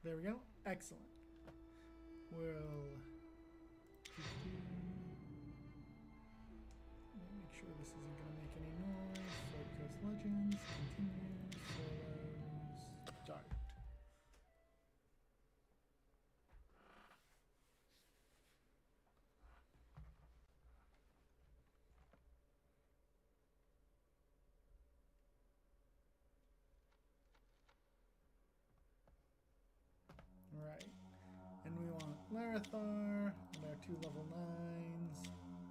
There we go. Excellent. We'll make sure this isn't going to make any noise. Focus Legends, continue, solos, start. Right. And we want Larathar and our 2 level 9s.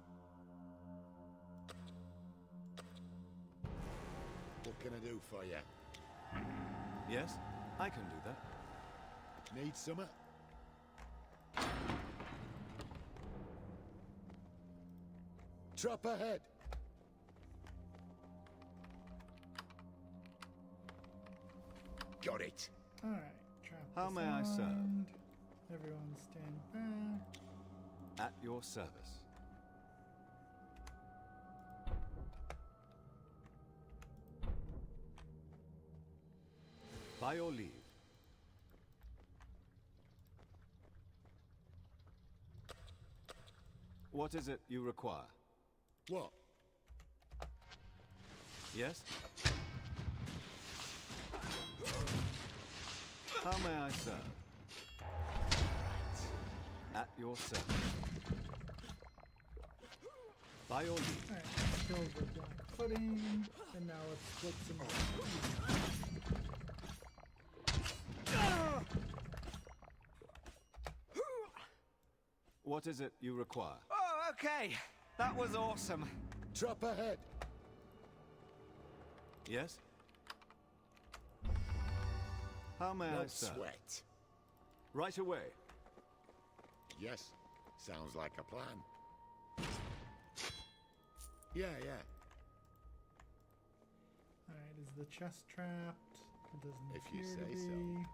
What can I do for you? Yes, I can do that. Need summer? Trap ahead! Got it! Alright, trap. How may I serve? Everyone stand back. At your service. By your leave. What is it you require? What? Yes? How may I serve? At your service. By your leave. Alright, fill the black pudding, and now let's split some more. What is it you require? Oh, okay. That was awesome. Trap ahead! Yes? How may I No serve? sweat. Right away. Yes, sounds like a plan. Yeah. Alright, is the chest trapped? It doesn't If you appear to say so. be.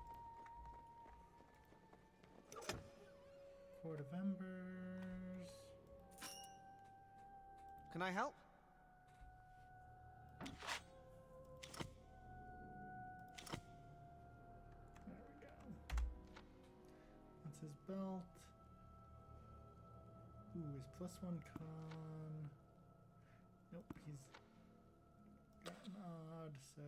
Court of Embers. Can I help? There we go. That's his belt. Ooh, his +1 con. Nope, he's got an odd, so.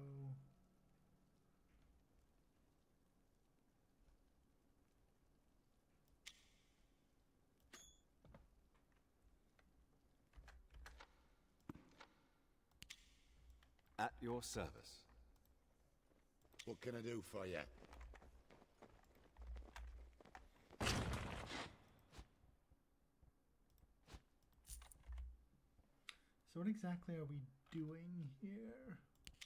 At your service. What can I do for you? So what exactly are we doing here?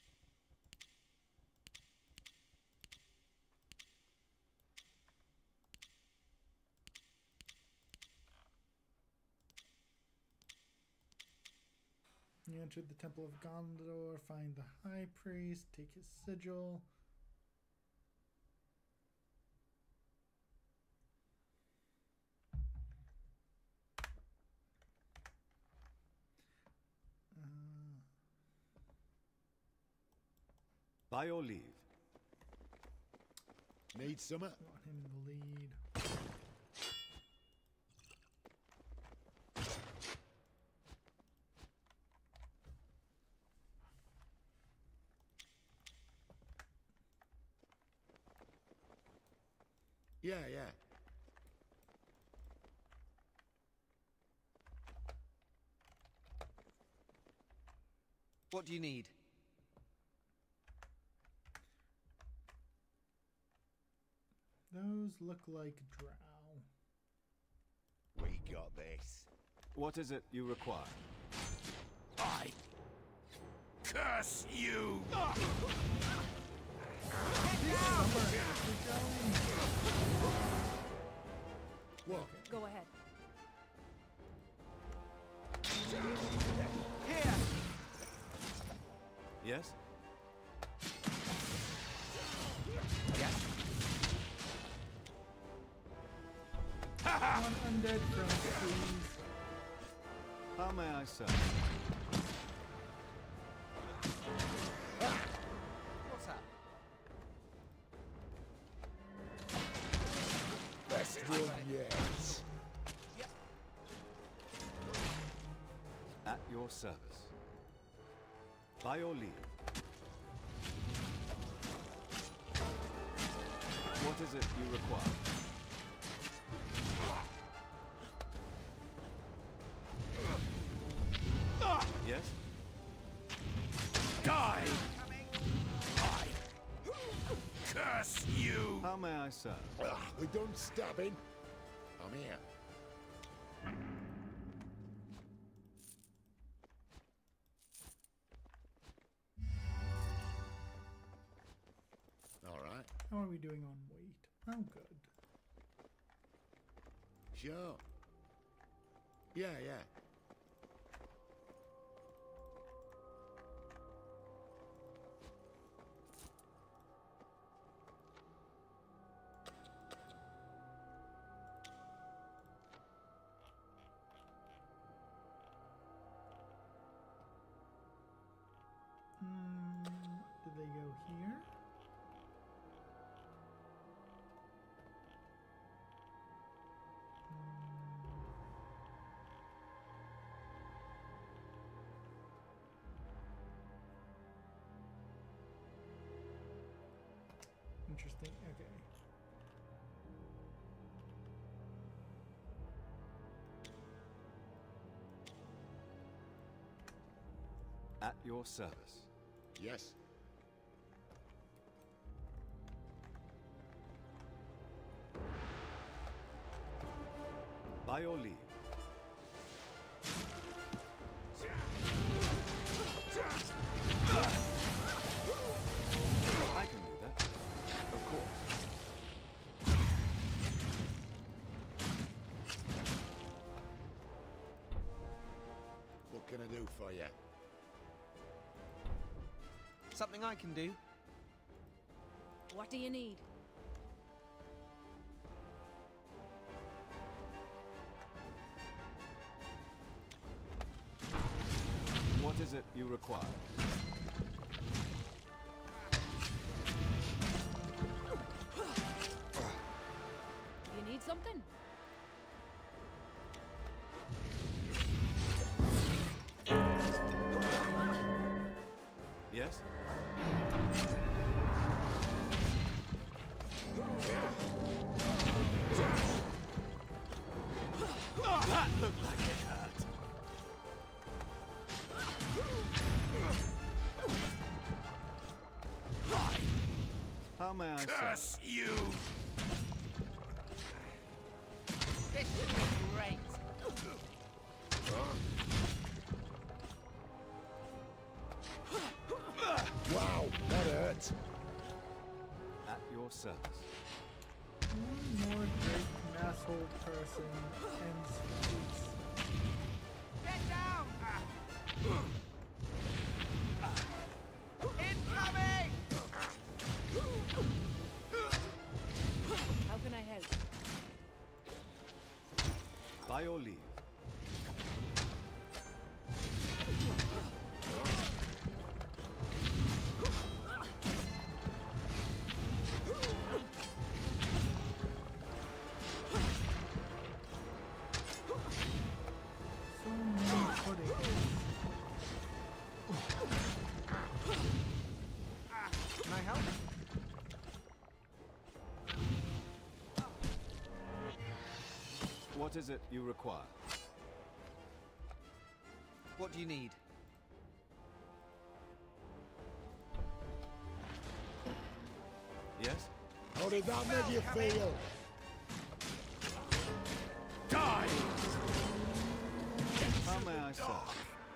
You enter the Temple of Ghaunadaur, find the High Priest, take his sigil. By your leave. Need summer? Want him in the lead. Yeah. What do you need? Those look like Drow. We got this. What is it you require? I curse you! What? Go ahead. Here! Yes? Yes. One undead friend, please. How may I serve? What's that? your service. By your leave. What is it you require? Yes? Die! Curse you! How may I serve? We don't stab him. I'm here. All right. How are we doing on weight? I'm good. Sure. Yeah. Did they go here? Interesting. Okay. At your service. Yes. By your leave. I can do that. Of course. What can I do for you? Something I can do. What do you need? What is it you require? You need something? Yes? That looked like it hurt. How may I serve? Curse you! This should be great. Wow, that hurts. At your service. One more great masshold person ends peace. Get down! Incoming! How can I help? By your leave. So many puddings. Can I help? What is it you require? What do you need? Yes? How did that make you feel? Die! How may I serve?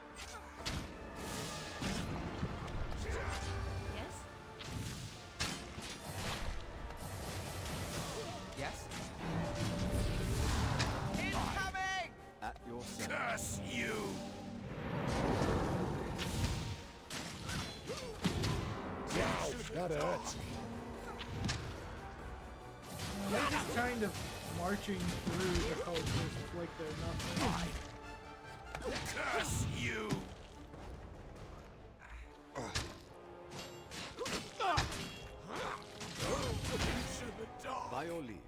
Yes? Yes? Incoming! At your service. Curse you! Wow, that hurts. They're just kind of marching through the cultures like they're nothing. Curse you! By your leave.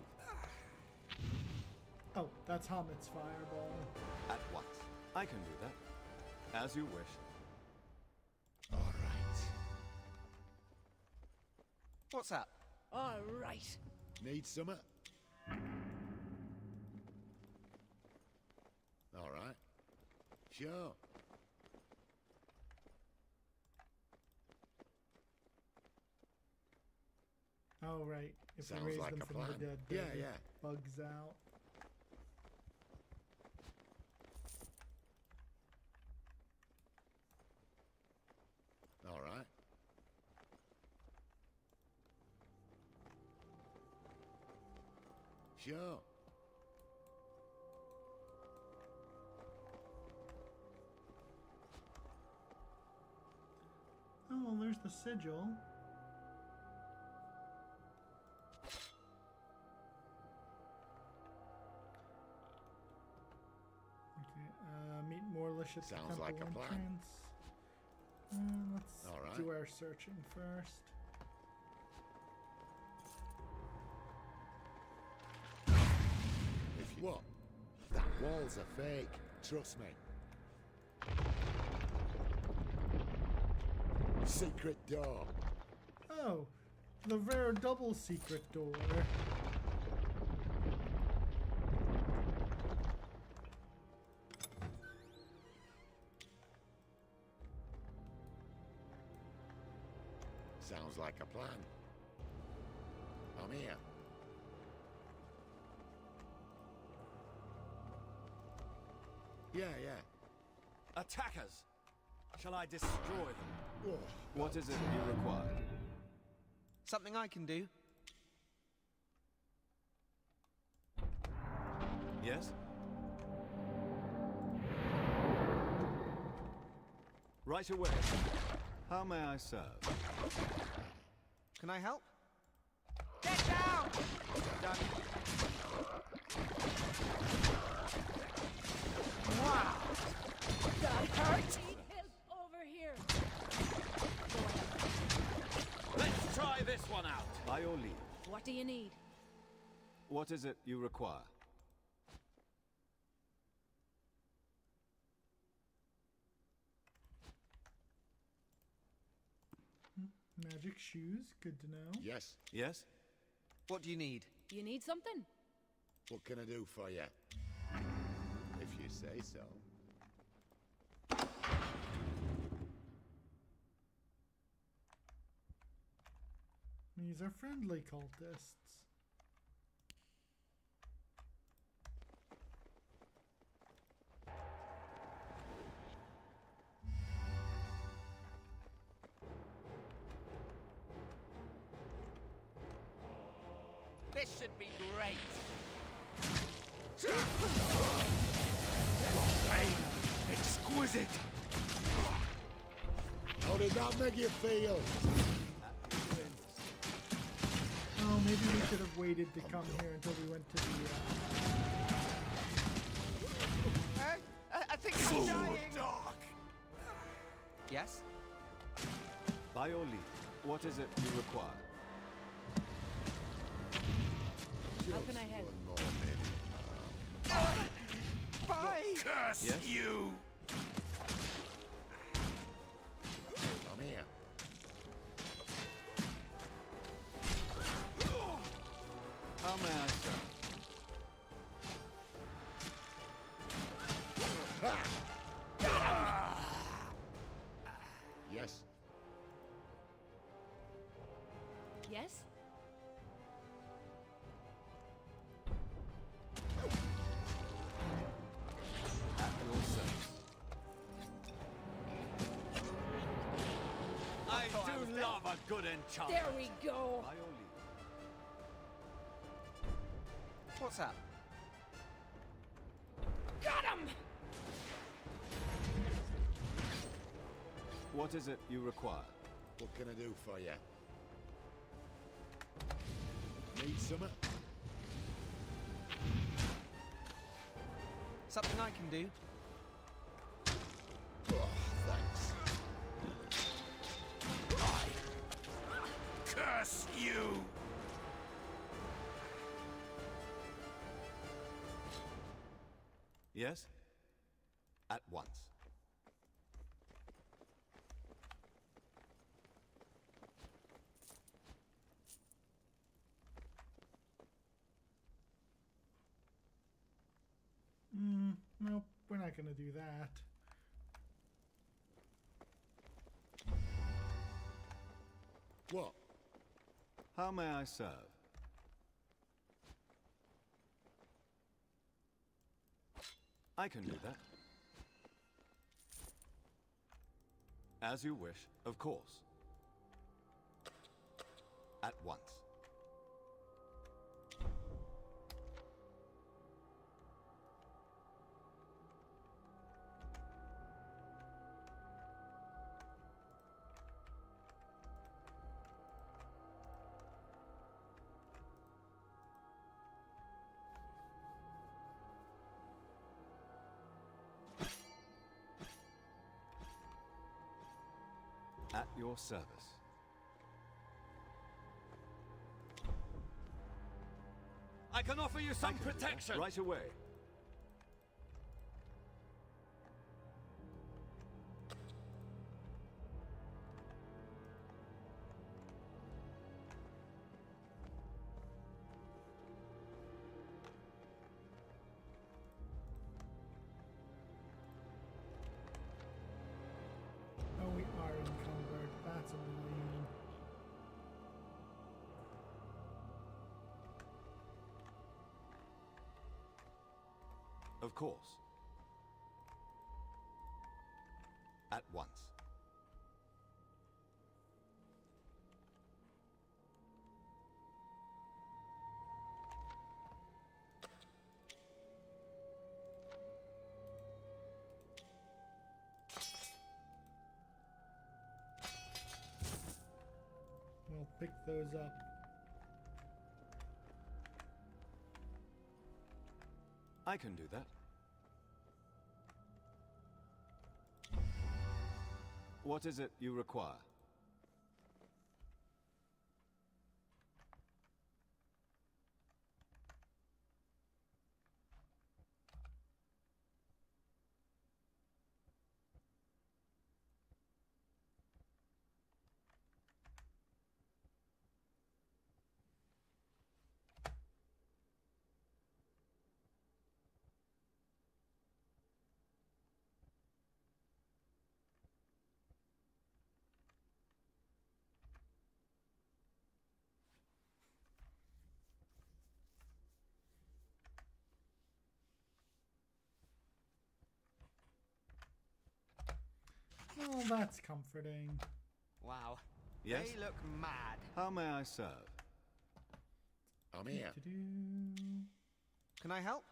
Oh, that's Hamet's fireball. At once. I can do that. As you wish. All right. What's up? All right. Need summer? All right. Sure. Oh, right. If Sounds we raise like them a from plan. the dead, Yeah, then it yeah. bugs out. All right. Sure. Oh, well, there's the sigil. Okay, meet Morlish at the Sounds temple like a plan. entrance. Let's All right. do our searching first. If you... What? That wall's a fake. Trust me. Secret door. Oh, the rare double secret door. Sounds like a plan. I'm here. Yeah, yeah. Attackers! Shall I destroy them? Whoa. What is it you require? Something I can do? Yes? Right away. How may I serve? Can I help? Get down! Done. Wow! That hurt. Need help over here. Let's try this one out. By your leave. What do you need? What is it you require? Magic shoes, good to know. Yes. Yes? What do you need? You need something? What can I do for you? If you say so. These are friendly cultists. This should be great. Exquisite! How did that make you feel? Oh, maybe we should have waited to come here until we went to the... I think I'm dying. Yes? By your leave. What is it you require? How can I help? One more minute. Bye! Curse Yes? you! I'm here. How may I serve? Yes. Yes? At your service. I do love a good enchantment. There we go. By your leave. What's up? Got him! What is it you require? What can I do for you? Need summer? Something I can do? Oh, thanks. Curse you! Yes? At once. not going to do that. What? How may I serve? I can do that. As you wish, of course. At once. At your service. I can offer you some protection. Right away. Oh, we are encumbered. That's annoying. Of course. At once. We'll pick those up. I can do that. What is it you require? Oh, that's comforting. Wow. Yes? They look mad. How may I serve? I'm here. Can I help?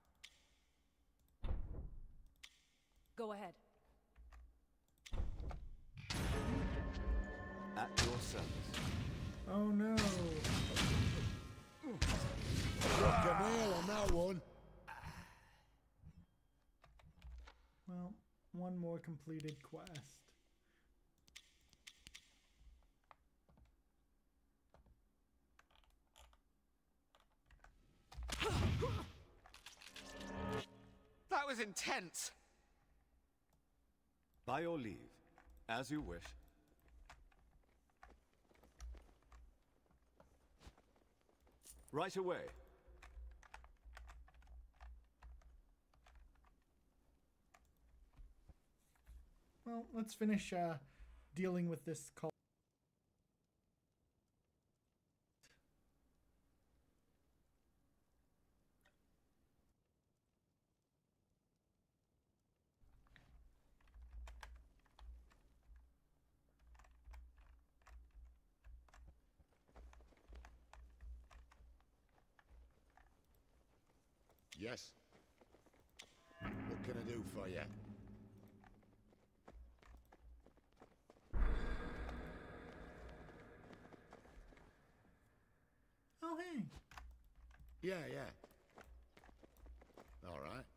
Go ahead. At your service. Oh no. Rock a nail on that one. Well, one more completed quest. That was intense. By your leave. As you wish. Right away. Well, let's finish dealing with this cult. Yes. What can I do for you? Oh, hey. Yeah, yeah. All right.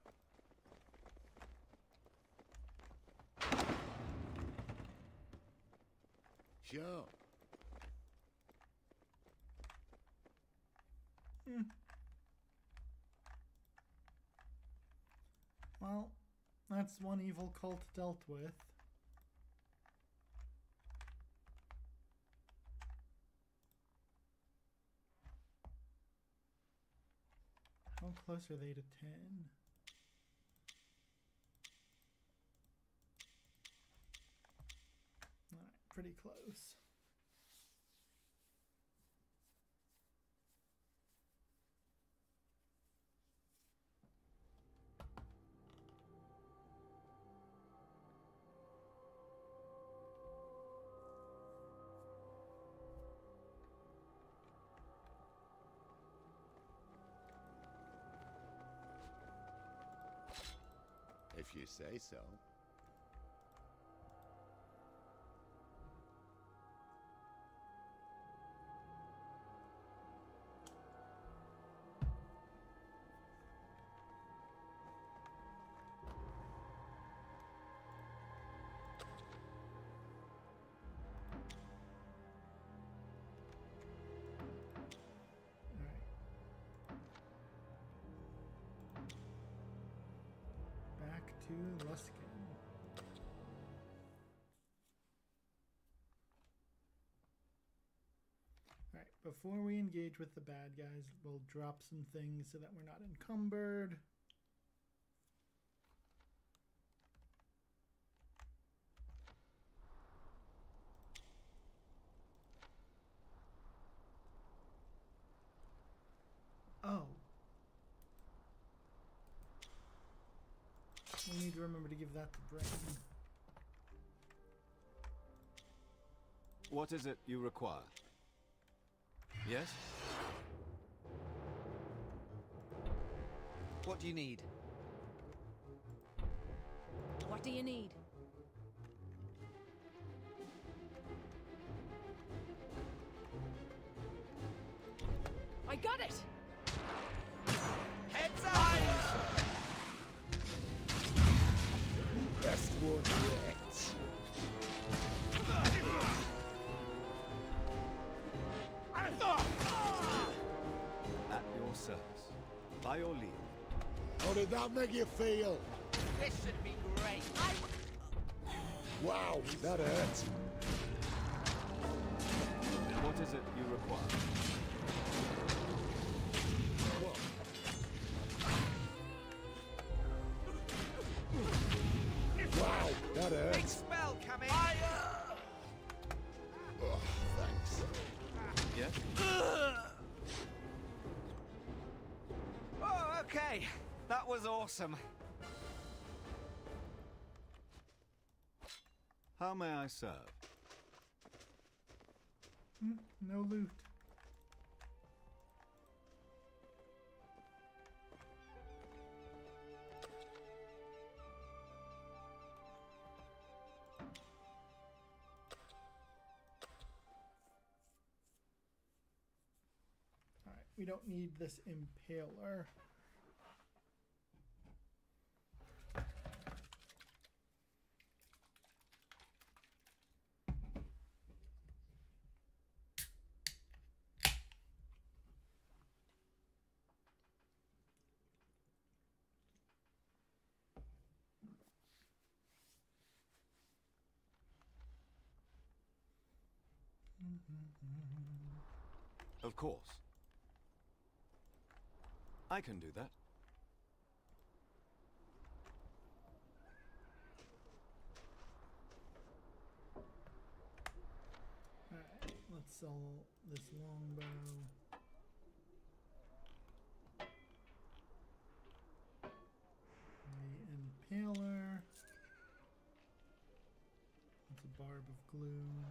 Sure. Well, that's one evil cult dealt with. How close are they to 10? pretty close. If you say so. To Luskin. Alright, before we engage with the bad guys, we'll drop some things so that we're not encumbered. Oh. We need to remember to give that to Brain. What is it you require? Yes? What do you need? What do you need? I got it! Heads up! Best one yet. At your service. By your leave. How did that make you feel? This should be great. Wow, that hurt. What is it you require? Wow, that hurt. Big spell coming. Oh, thanks. Yes? Oh, okay. That was awesome. How may I serve? No loot. Alright, we don't need this impaler. Of course. I can do that. Alright, let's sell this longbow. The impaler. It's a barb of gloom.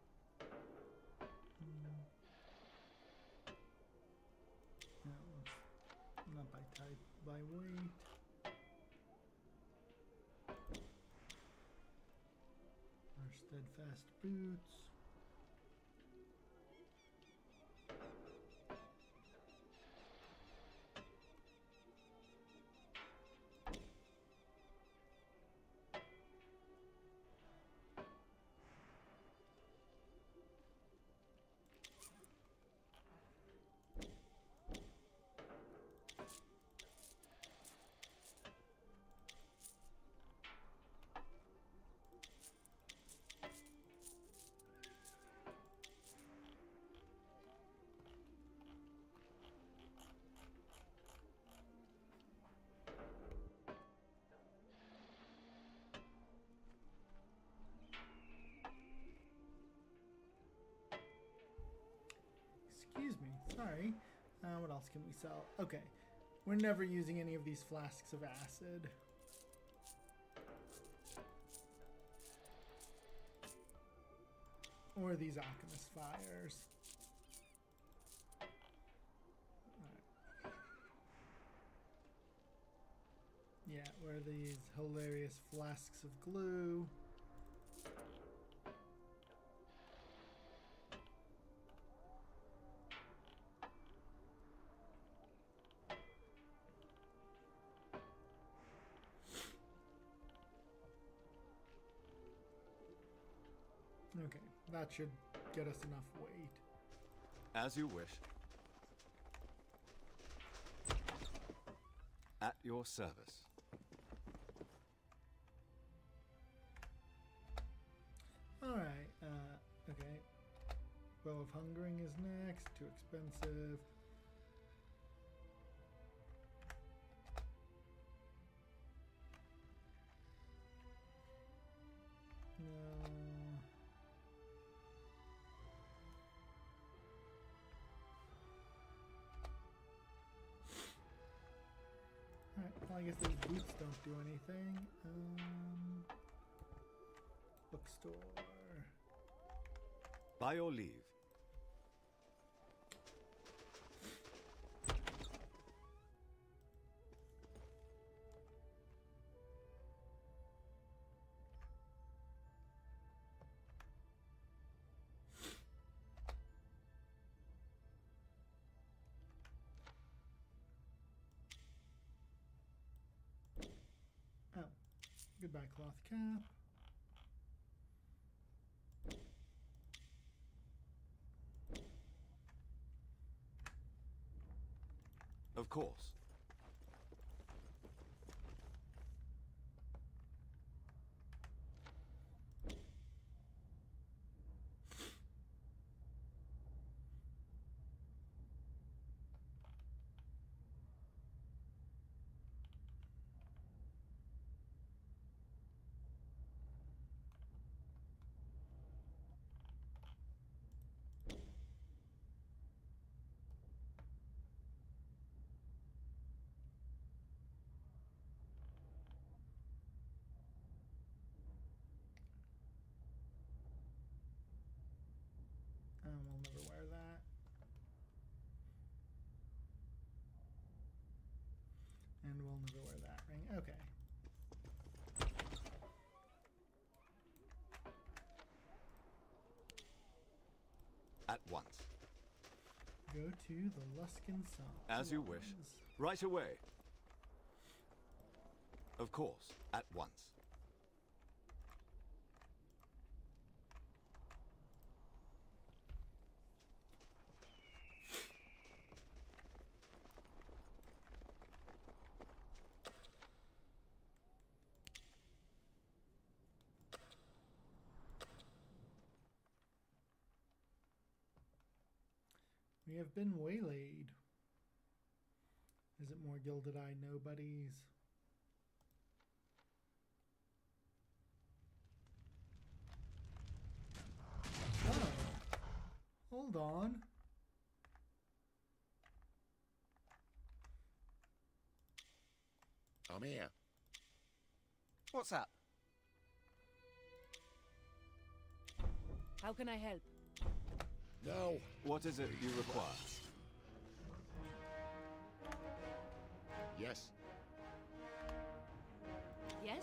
Not by type, by weight. Our steadfast boots. Sorry. What else can we sell? Okay. We're never using any of these flasks of acid. Or these alchemist fires. Right. Yeah, where are these hilarious flasks of glue? Okay, that should get us enough weight. As you wish. At your service. Alright, okay. Bow of Hungering is next, too expensive. No. Alright, well I guess those boots don't do anything. Bookstore. By your leave. Oh, goodbye cloth cap. Of course. We'll never wear that. And we'll never wear that ring. Okay. At once. Go to the Luskan Slums. As you wish. Right away. Of course. At once. We have been waylaid. Is it more Gilded Eye nobodies? Oh. Hold on. I'm here. What's up? How can I help? No. What is it you require? Yes. Yes?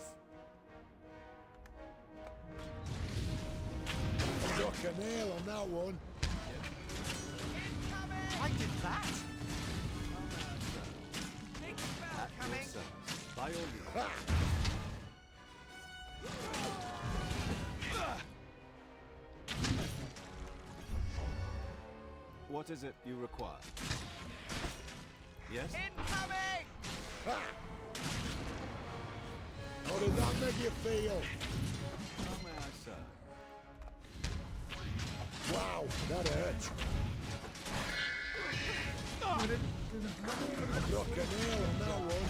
Struck a nail on that one. I did that! Big spell At your coming! service. By your leave. Ha! What is it you require? Yes? Incoming! Ha! How did that make you feel? How may I serve? Wow, that hurt. Struck a nail on that one.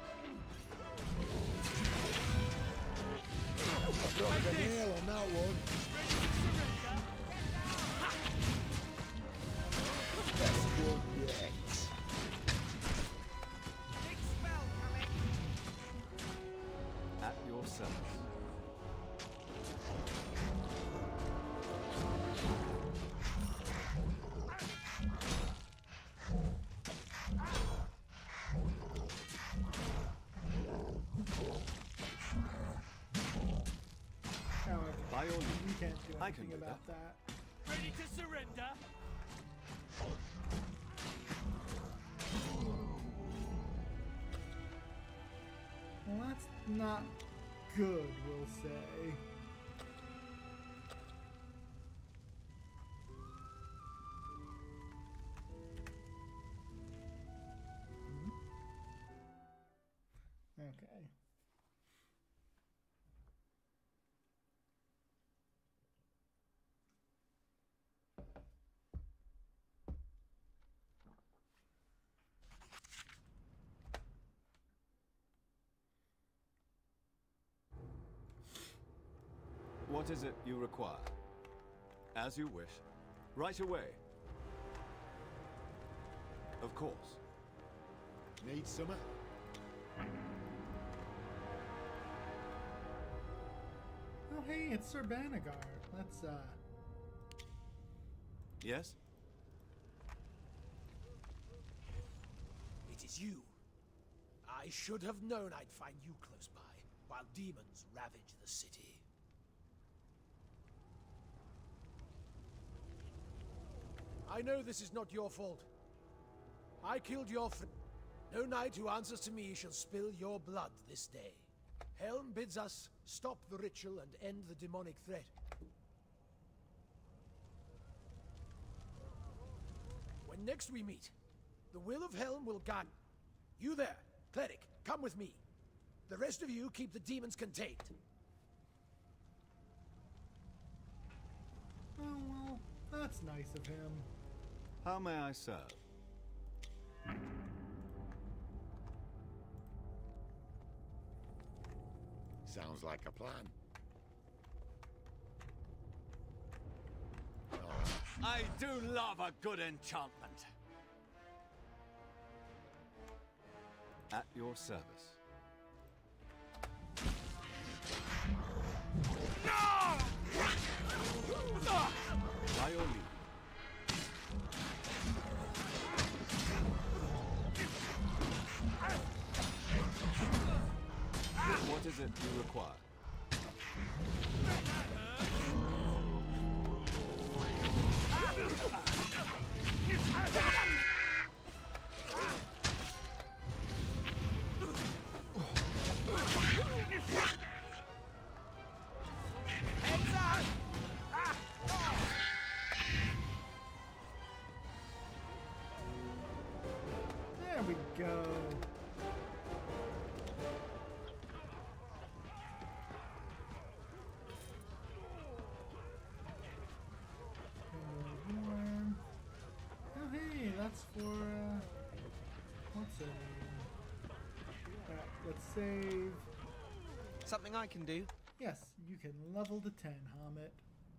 Struck a nail on that one. Best one. all means. You can't do I can anything do about that. Ready to surrender? Well, that's not good, we'll say. Okay. What is it you require? As you wish. Right away. Of course. Need summer? Oh, hey, it's Sir Banagar. Let's, Yes? It is you. I should have known I'd find you close by, while demons ravage the city. I know this is not your fault. I killed your friend. No knight who answers to me shall spill your blood this day. Helm bids us stop the ritual and end the demonic threat. When next we meet, the will of Helm will guide. You there, cleric, come with me. The rest of you keep the demons contained. oh, well, that's nice of him. How may I serve? Sounds like a plan. I do love a good enchantment. At your service. By your leave. What is it you require? There we go. Oh, hey, that's for, what's it? Alright, let's save. Something I can do. Yes, you can level to 10, Hamid.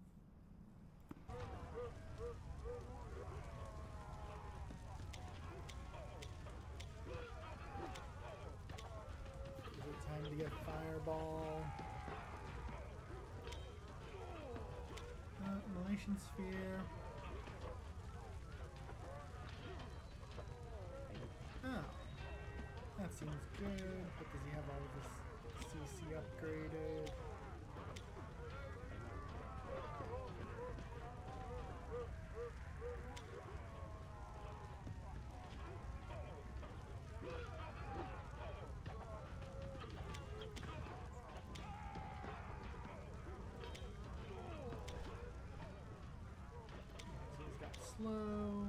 Is it time to get Fireball? Immolation Sphere. Oh, that seems good, but does he have all of his CC upgraded? So he's got slow.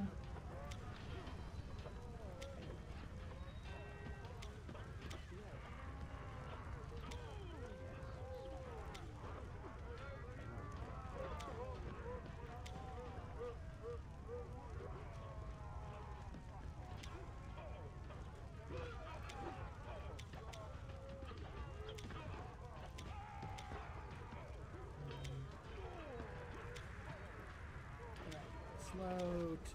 Slow to.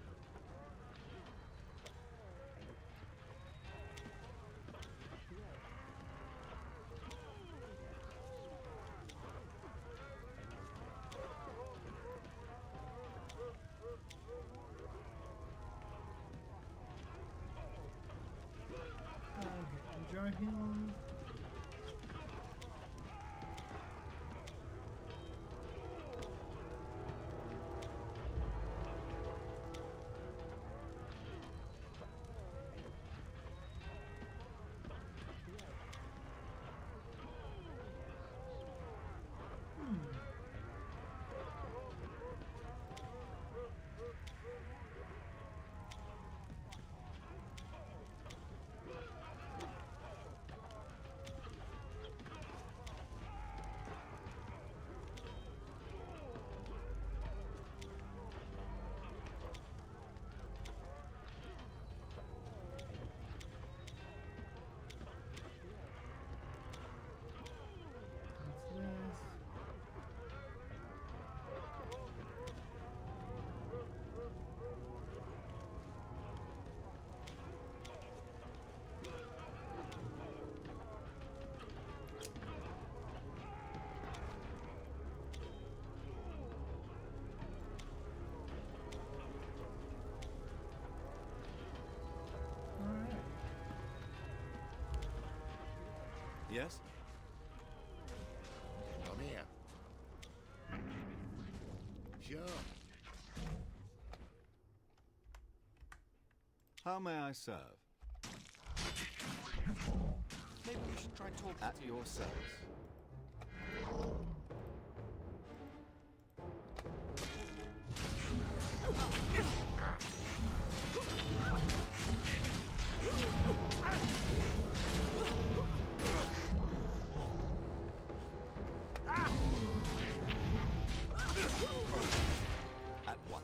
Okay, enjoy him. Yes? Come here. Sure. How may I serve? Maybe we should try talking At to your service. At once.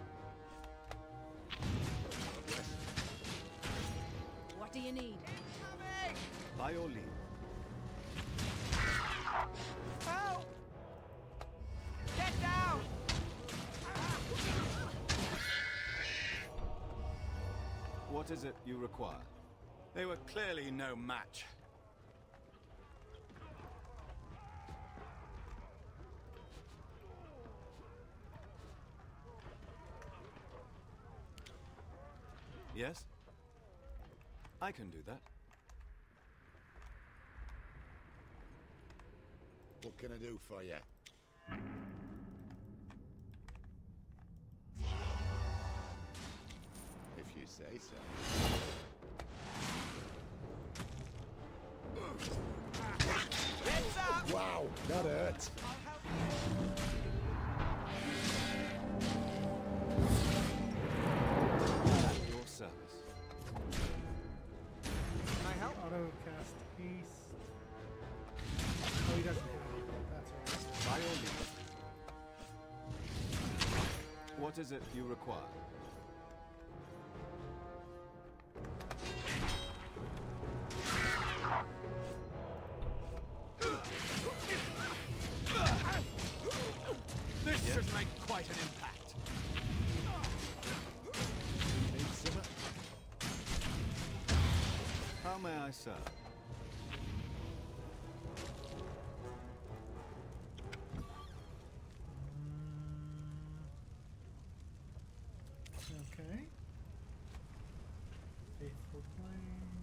What do you need? By your leave. Help! Get down! What is it you require? They were clearly no match. Yes? I can do that. What can I do for you? If you say so. Heads up! Wow, that hurt. I'll help At your service. you. Can I help? Auto cast haste. Oh, he doesn't have it. That's right. By your leave. What is it you require? This should make quite an impact. Need some? How may I serve? Okay. Faithful flame.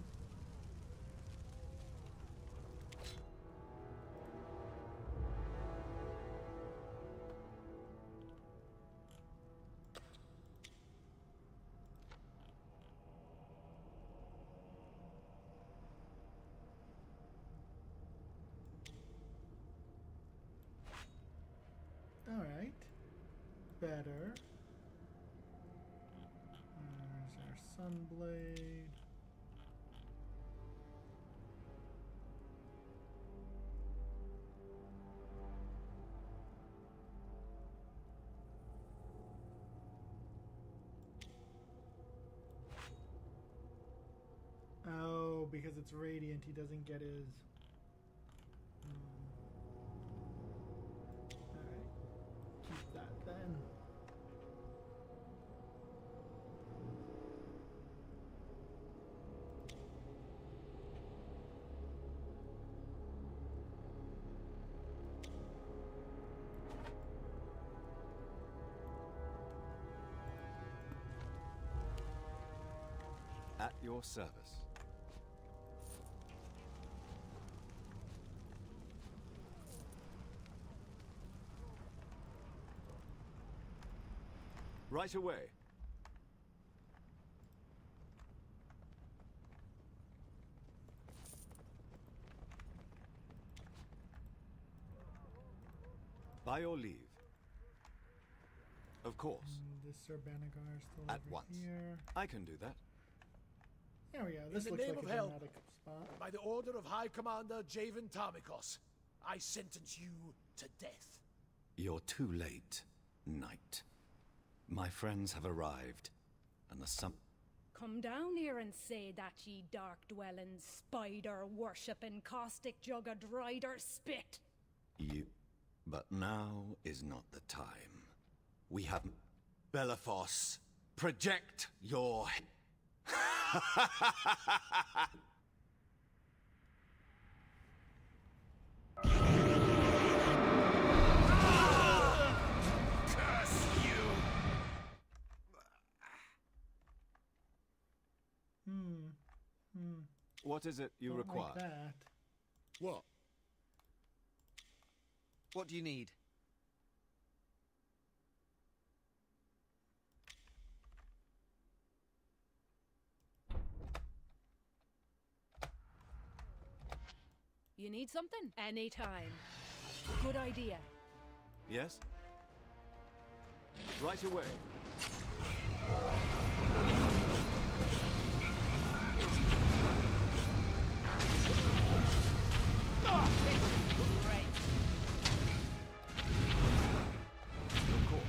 All right. Better. There's our Sunblade. Oh, because it's radiant, he doesn't get his. Alright. Keep that then. At your service. Right away. By your leave. Of course. This Sir Banagar still At over once. here. I can do that. There we go. This the looks name like of a hell. dramatic spot. By the order of High Commander Javen Tarmikos, I sentence you to death. You're too late, Knight. My friends have arrived, and the sun. Come down here and say that, ye dark-dwelling, spider-worshipping, caustic jug of drider spit. You. But now is not the time. We have. Belafos, project your... Curse you! What is it you Don't require? like that. What? What do you need? You need something? Anytime. Good idea. Yes? Right away. Great. Of course.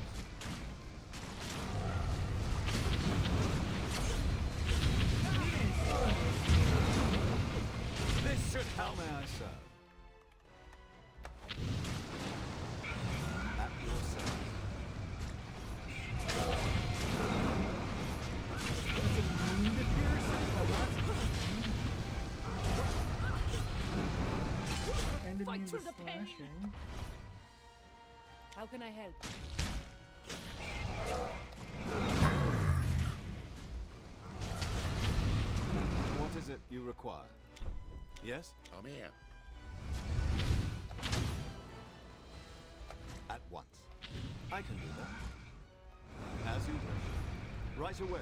This should How help. may I serve? At your service. And Fight immune to through the pain. slashing. How can I help? What is it you require? Yes? I'm here. At once. I can do that. As you wish. Right away.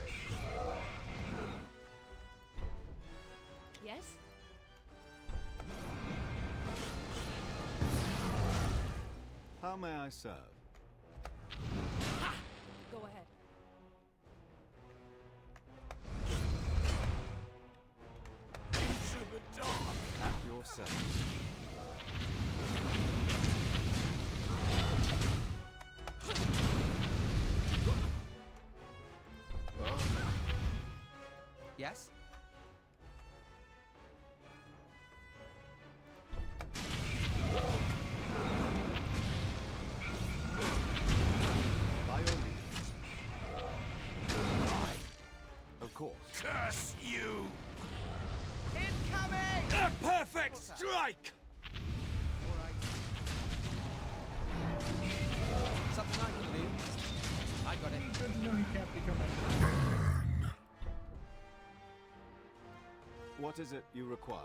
Yes? How may I serve? Go ahead. At your service. Yes? By your means. Of course. Curse you! Incoming! A perfect strike! Something I can do. I got it. Good to know he can't become a... What is it you require?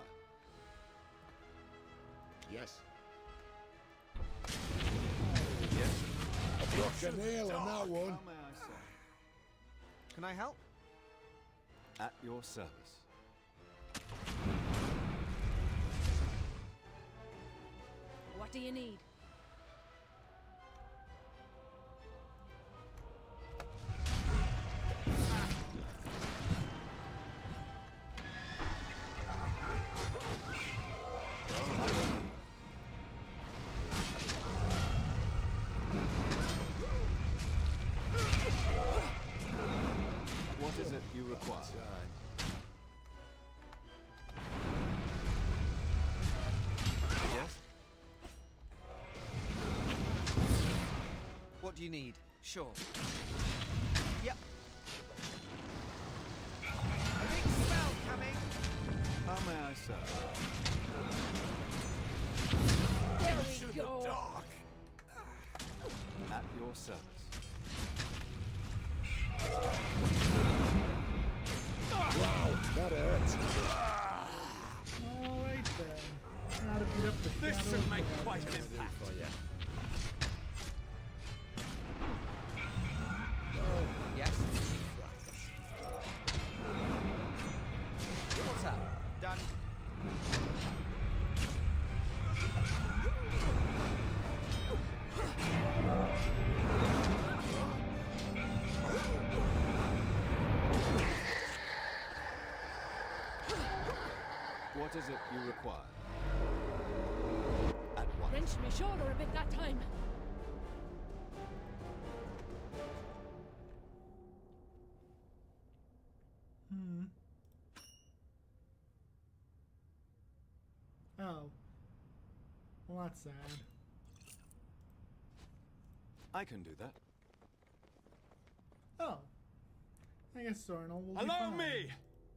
Yes. Yes. Rock a nail on that one. How may I serve? Can I help? At your service. What do you need? What is it you require? Yes? What do you need? Sure. Yep. A big spell coming. How may I serve? There we go. At your service. Wow, that hurts. Alright then. Now to beat up the This shadow should make dragon. quite an impact. For you. Yes? What's up? Done. What is it you require? At once. Wrenched my shoulder a bit that time. Oh. Well, that's sad. I can do that. Oh. I guess Sornal will be Allow fine. me!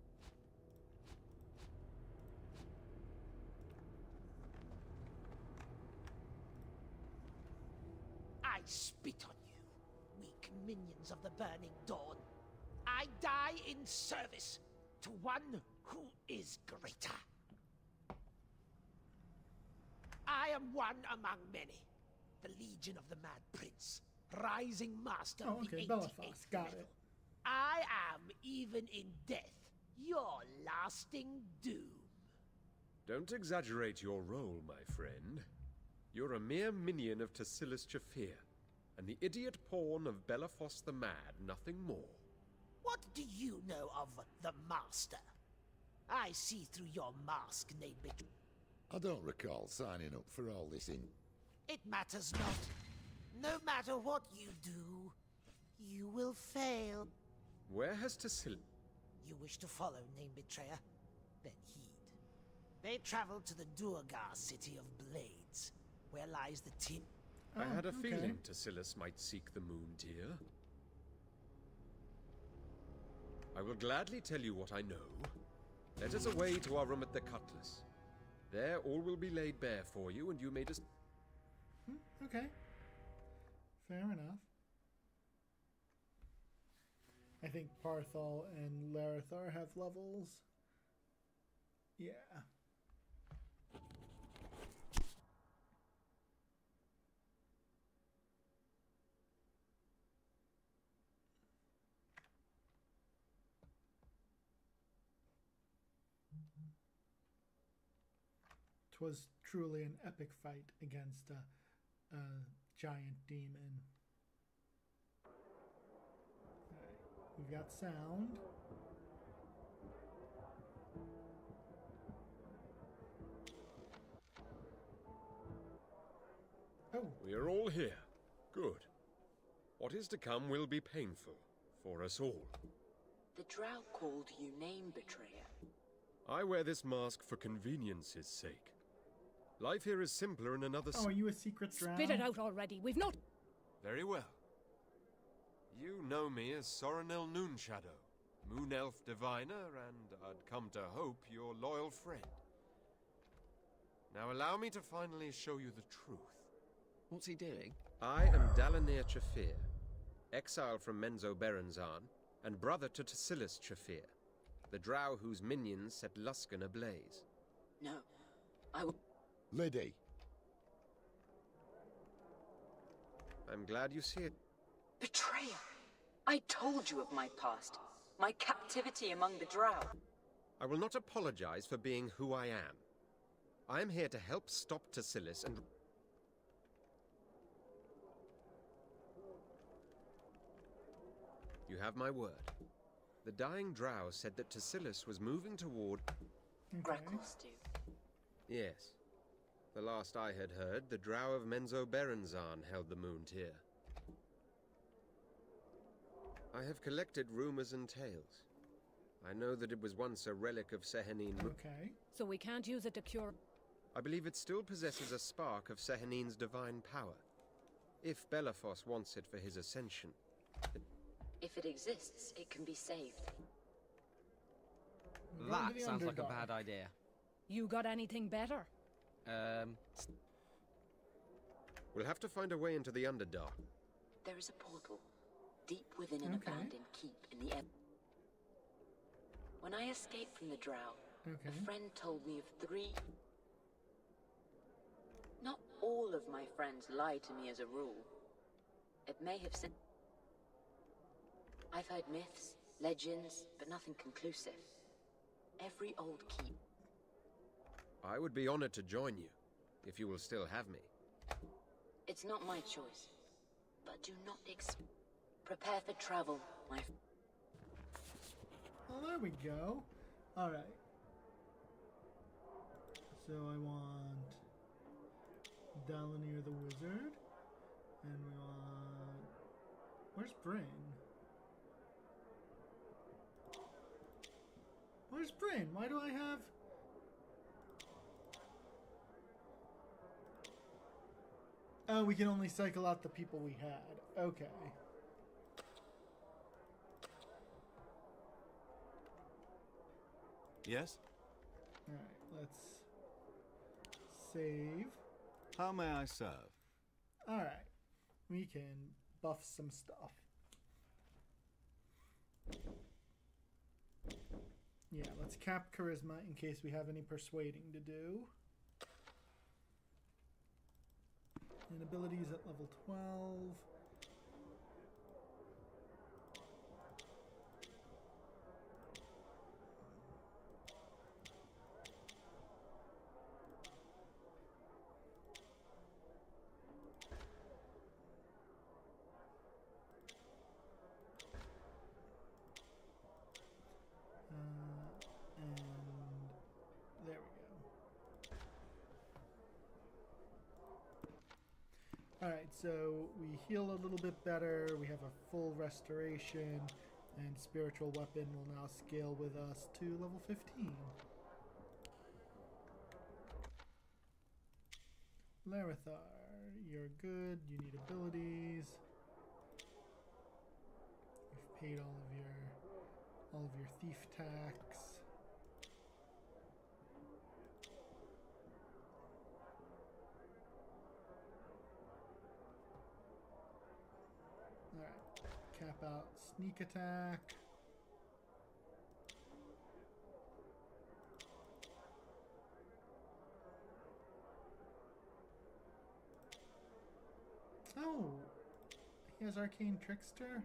I spit on you, weak minions of the Burning Dawn. I die in service to one who is greater. I am one among many. The Legion of the Mad Prince, rising master Oh, of the okay, 88th Belfast, got level. it. I am, even in death, your lasting doom. Don't exaggerate your role, my friend. You're a mere minion of Tassilis Chafir, and the idiot pawn of Belafos the Mad, nothing more. What do you know of the Master? I see through your mask, name it. I don't recall signing up for all this in... It matters not. No matter what you do, you will fail. Where has Tassilis... You wish to follow Name Betrayer? Then heed. They travel to the Durgar city of Blades, where lies the team. I had a okay. feeling Tassilis might seek the Moon Deer. I will gladly tell you what I know. Let us away to our room at the Cutlass. There all will be laid bare for you, and you may just... Okay. Fair enough. I think Parthol and Larethar have levels. Yeah. Was truly an epic fight against a giant demon. Alright, we've got sound. Oh. We are all here. Good. What is to come will be painful for us all. The Drow called you Name Betrayer. I wear this mask for convenience's sake. Life here is simpler in another... Oh, are you a secret drow? Spit it out already. We've not... Very well. You know me as Sorinel Noonshadow, Moon Elf Diviner, and I'd come to hope your loyal friend. Now allow me to finally show you the truth. What's he doing? I am Dalanir Chafir, exile from Menzo Berenzan, and brother to Tassilis Chafir, the drow whose minions set Luskan ablaze. No, I will... Lady. I'm glad you see it. Betrayer! I told you of my past. My captivity among the Drow. I will not apologize for being who I am. I am here to help stop Tassilis and... You have my word. The dying drow said that Tassilis was moving toward... Grackles do. Yes. The last I had heard, the drow of Menzo Berenzan held the Moon Tier. I have collected rumors and tales. I know that it was once a relic of Sehanine... Okay. So we can't use it to cure... I believe it still possesses a spark of Sehanine's divine power. If Belafos wants it for his ascension. If it exists, it can be saved. We're going to That the sounds like a Underdark. bad idea. You got anything better? We'll have to find a way into the Underdark. There is a portal, deep within an Okay. abandoned keep in the... When I escaped from the Drow, Okay. a friend told me of 3... Not all of my friends lie to me as a rule. It may have said... I've heard myths, legends, but nothing conclusive. Every old keep. I would be honored to join you, if you will still have me. It's not my choice. But do not prepare for travel, my... Well, there we go. Alright. So I want Dalanir the Wizard. And we want... Where's Bryn? Where's Bryn? Why do I have... Oh, we can only cycle out the people we had. Okay. Yes? Alright, let's save. How may I serve? Alright. We can buff some stuff. Yeah, let's cap charisma in case we have any persuading to do. And abilities at level 12. And there we go. Alright, so we heal a little bit better, we have a full restoration, and spiritual weapon will now scale with us to level 15. Larethar, you're good, you need abilities. You've paid all of your thief tax. Alright, cap out sneak attack. Oh, he has Arcane Trickster?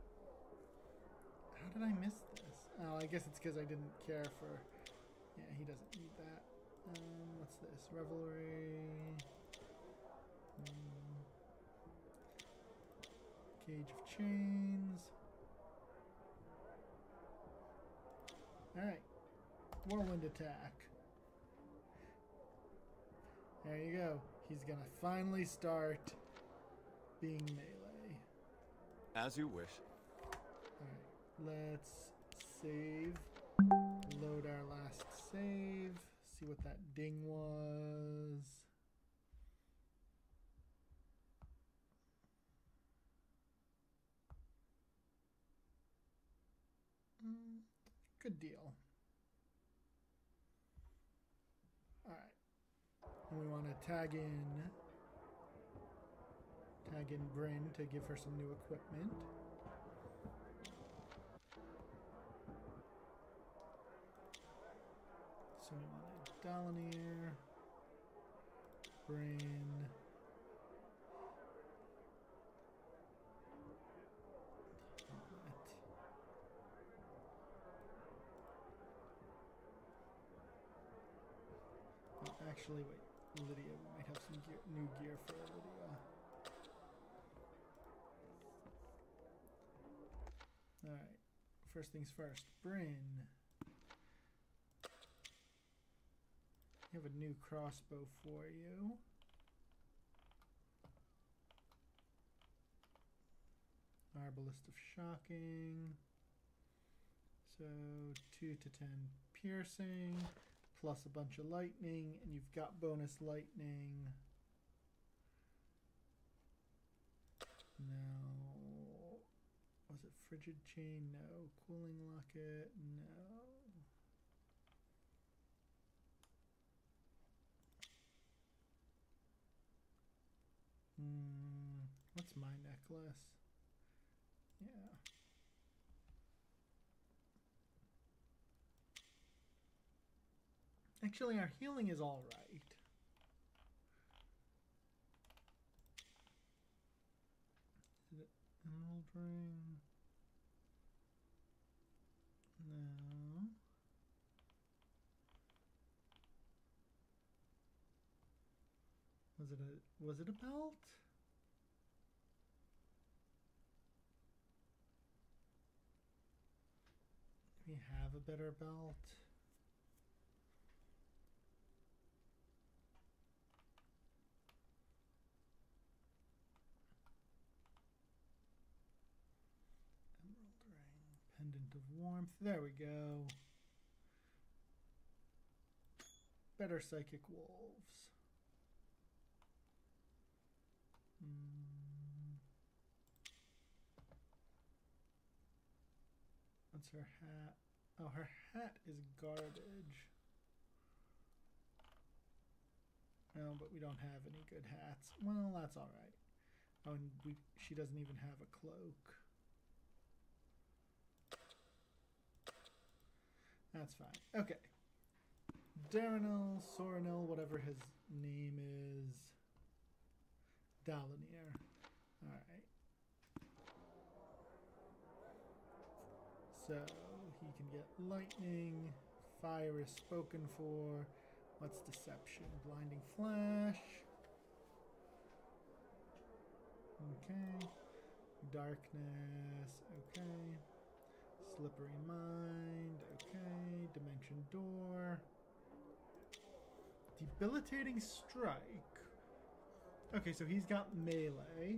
How did I miss this? Oh, I guess it's because I didn't care for... Yeah, he doesn't need that. What's this? Revelry. Cage of Chains. Alright. Whirlwind attack. There you go. He's gonna finally start being melee. As you wish. Alright, let's save. Load our last save. See what that ding was. Good deal. Alright. And we want to tag in Bryn to give her some new equipment. So we want Dalanir, Bryn, actually, wait, Lydia, we might have some new gear for Lydia. Alright, first things first, Bryn. I have a new crossbow for you. Arbalist of Shocking. So 2 to 10 piercing, plus a bunch of lightning, and you've got bonus lightning. No. Was it Frigid Chain? No. Cooling Locket? No. What's my necklace? Yeah. Actually, our healing is all right. Is it Emerald Ring? No. Was it a belt? Do we have a better belt? Emerald Ring, Pendant of Warmth. There we go. Better Psychic Wolves. What's her hat? Oh, her hat is garbage. No, but we don't have any good hats. Well, that's all right. Oh, and she doesn't even have a cloak. That's fine. Okay. Sorinil, whatever his name is. Dalanir. Alright. So he can get lightning. Fire is spoken for. What's deception? Blinding flash. Okay. Darkness. Okay. Slippery mind. Okay. Dimension door. Debilitating strike. Okay, so he's got melee.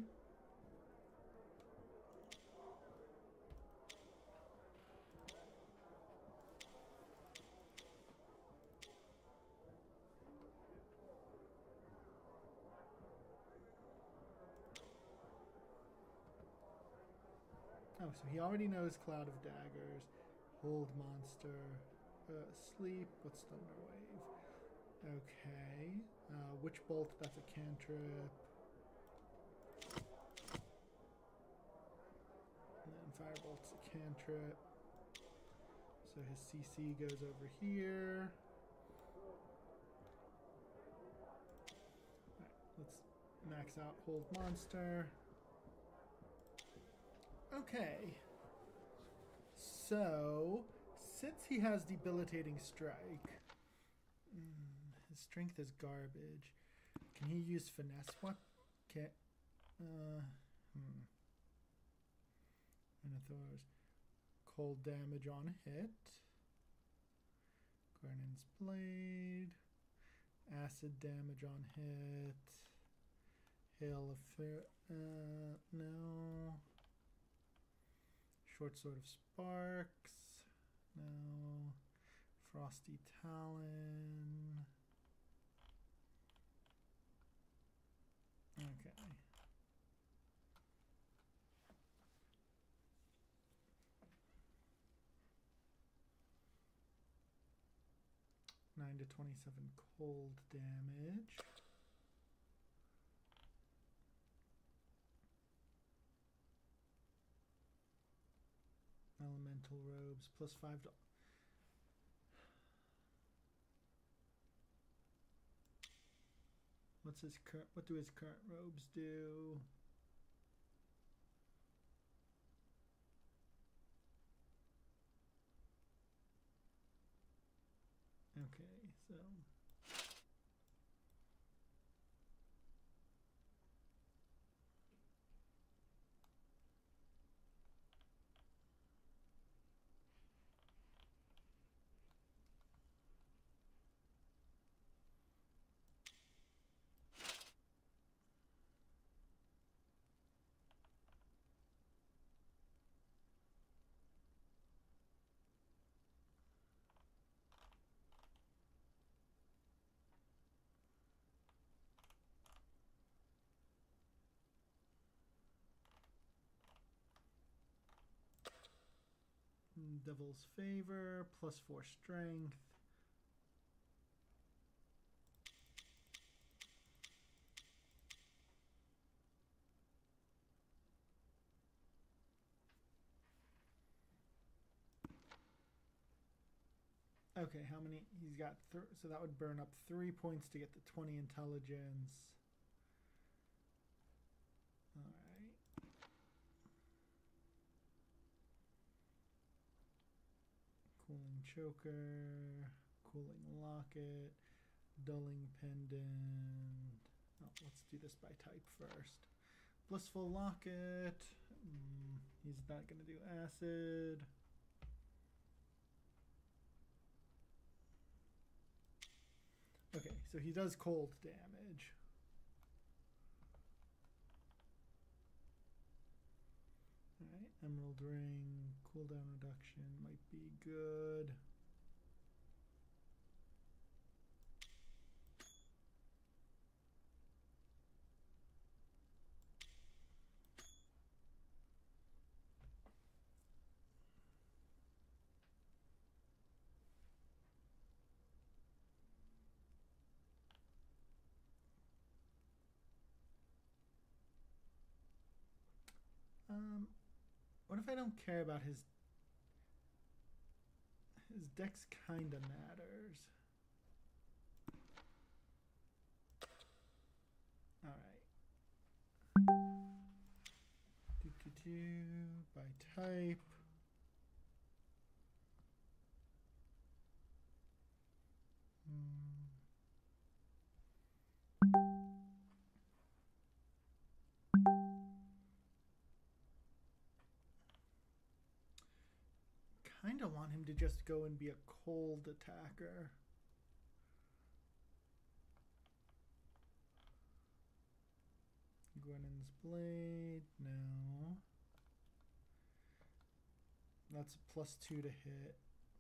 Oh, so he already knows Cloud of Daggers, Hold Monster, Sleep, what's Thunder Wave? Okay, Witch Bolt, that's a cantrip. And then Firebolt's a cantrip. So his CC goes over here. Alright, let's max out Hold Monster. Okay, so since he has debilitating strike, his strength is garbage. Can he use finesse? What? Okay. Minotaurs. Cold damage on hit. Garnon's Blade. Acid damage on hit. Hail of no. Short Sword of Sparks. No. Frosty Talon. Okay. (9 to 27) cold damage. Elemental robes +5 to. What's his current? What do his current robes do? Okay, so. Devil's Favor, +4 strength. Okay, how many? He's got, so that would burn up 3 points to get the 20 intelligence. Alright. Cooling Choker, Cooling Locket, Dulling Pendant. Oh, let's do this by type first. Blissful Locket. He's not going to do Acid. Okay, so he does cold damage. Alright, Emerald Ring, cooldown reduction might be good. What if I don't care about his dex kinda matters. Alright. you by type. Kind of want him to just go and be a cold attacker. Gwynen's Blade, no. That's a +2 to hit.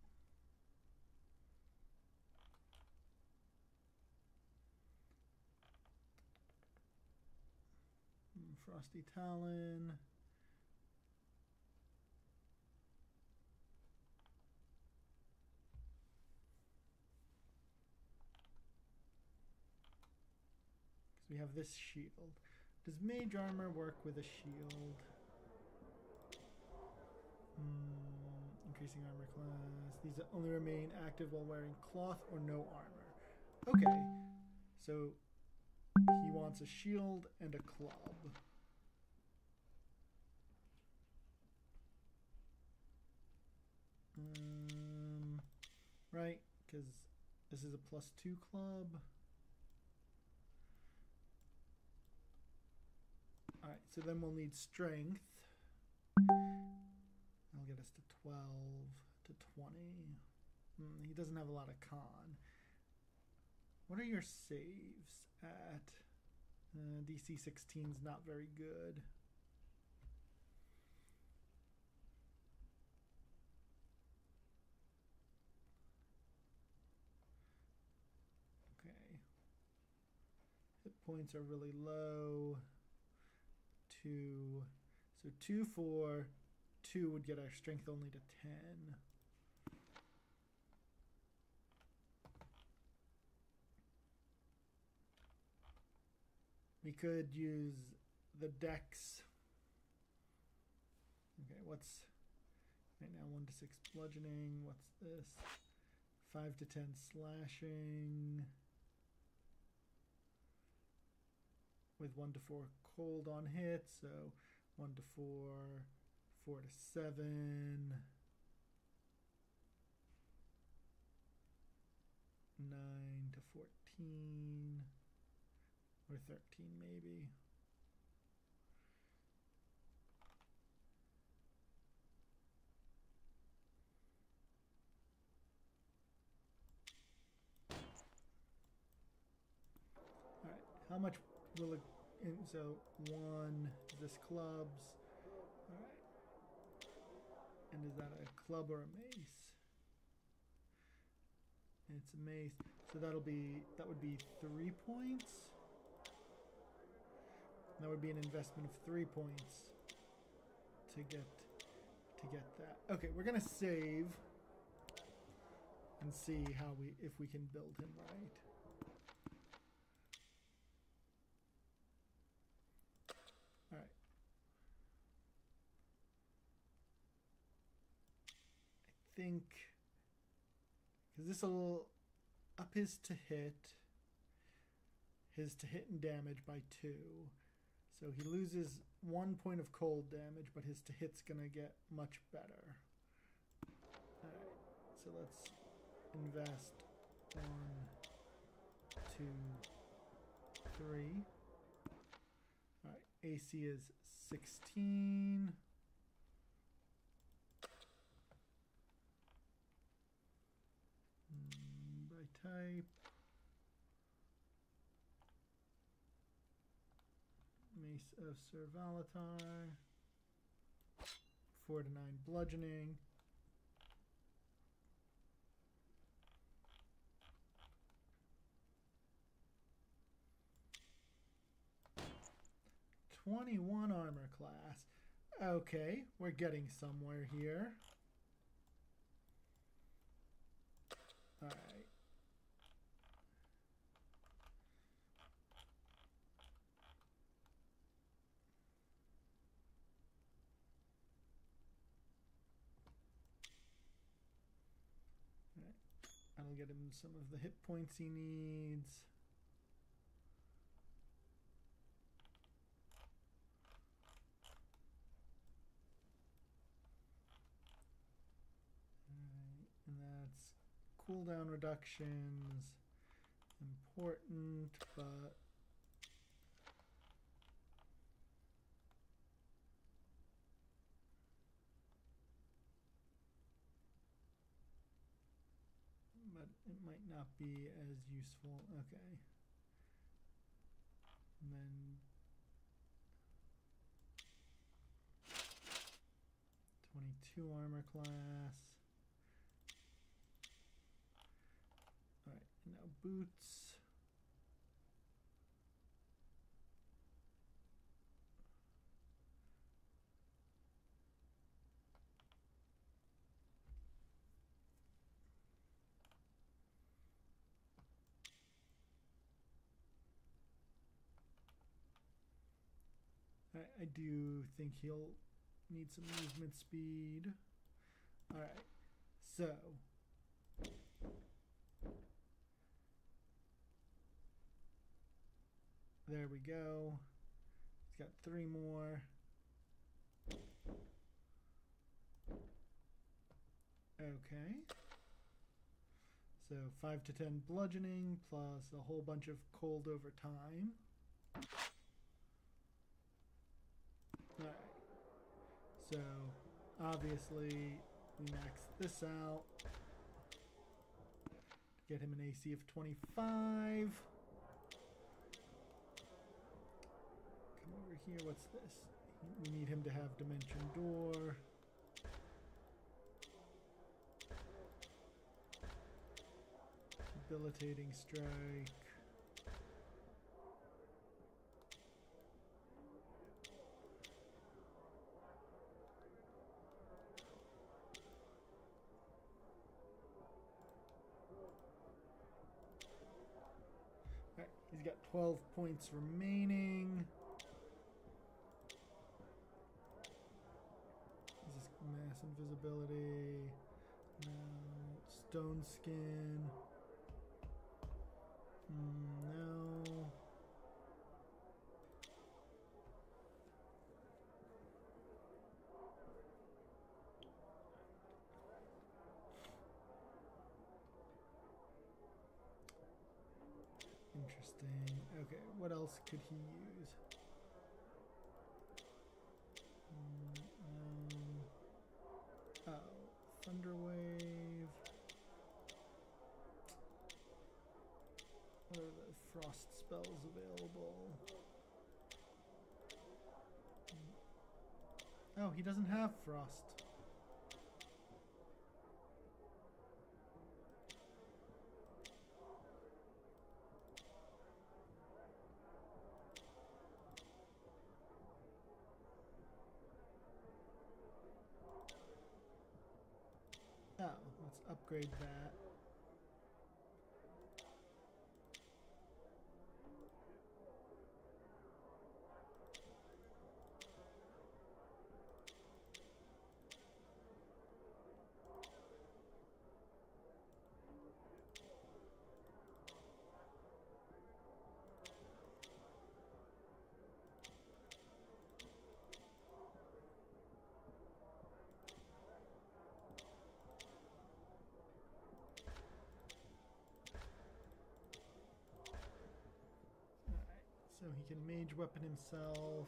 Frosty Talon. Because we have this shield. Does mage armor work with a shield? Increasing armor class. These only remain active while wearing cloth or no armor. Okay, so he wants a shield and a club. Right, because this is a +2 club. Alright, so then we'll need strength. That'll get us to 12 to 20. He doesn't have a lot of con. What are your saves at? DC 16's not very good. Okay. Hit points are really low. 2. So 2, 4. 2 would get our strength only to 10. We could use the dex. Okay, what's right now? 1 to 6 bludgeoning. What's this? 5 to 10 slashing. With 1 to 4 cold on hit, so 1 to 4, 4 to 7, 9 to 14, or 13 maybe. All right, how much will it? So 1 is this clubs. All right, and is that a club or a mace? It's a mace, so that would be 3 points. That would be an investment of 3 points to get that. Okay, we're gonna save and see if we can build him right. All right. I think because this will up his to hit and damage by 2. So he loses 1 point of cold damage, but his to hit's gonna get much better. Alright, so let's invest 1, 2, 3. Alright, AC is 16. By type. Mace of Sir Valatar. 4 to 9 bludgeoning. '21 armor class. Okay, we're getting somewhere here. All right. That'll get him some of the hit points he needs. cooldown reductions. Important, but it might not be as useful. Okay. And then 22 armor class. Alright, now boots. I do think he'll need some movement speed. Alright, so there we go. He's got 3 more. Okay. So 5 to 10 bludgeoning plus a whole bunch of cold over time. Alright, so obviously we max this out to get him an AC of 25. Come over here, what's this? We need him to have Dimension Door. Debilitating Strike. He's got 12 points remaining. This is mass invisibility. Stone skin. No. Interesting. Okay, what else could he use? Oh, Thunder Wave. What are the frost spells available? Oh, he doesn't have frost. Oh, let's upgrade that. So he can mage weapon himself.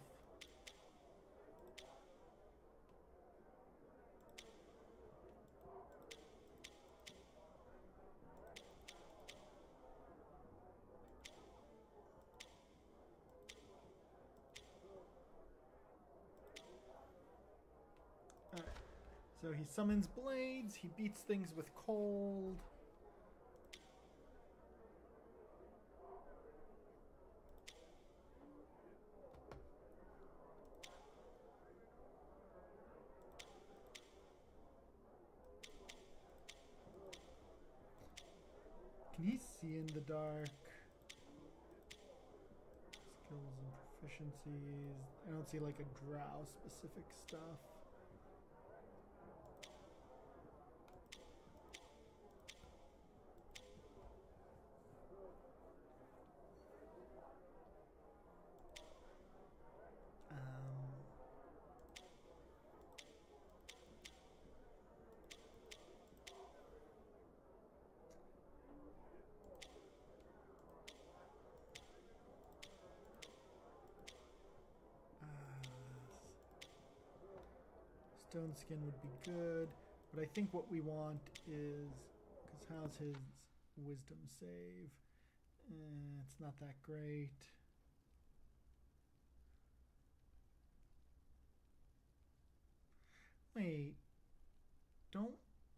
Alright. So he summons blades, he beats things with cold. Can he see in the dark? Skills and proficiencies. I don't see like a drow specific stuff. Stone Skin would be good, but I think what we want is, because how's his wisdom save? It's not that great. Wait, don't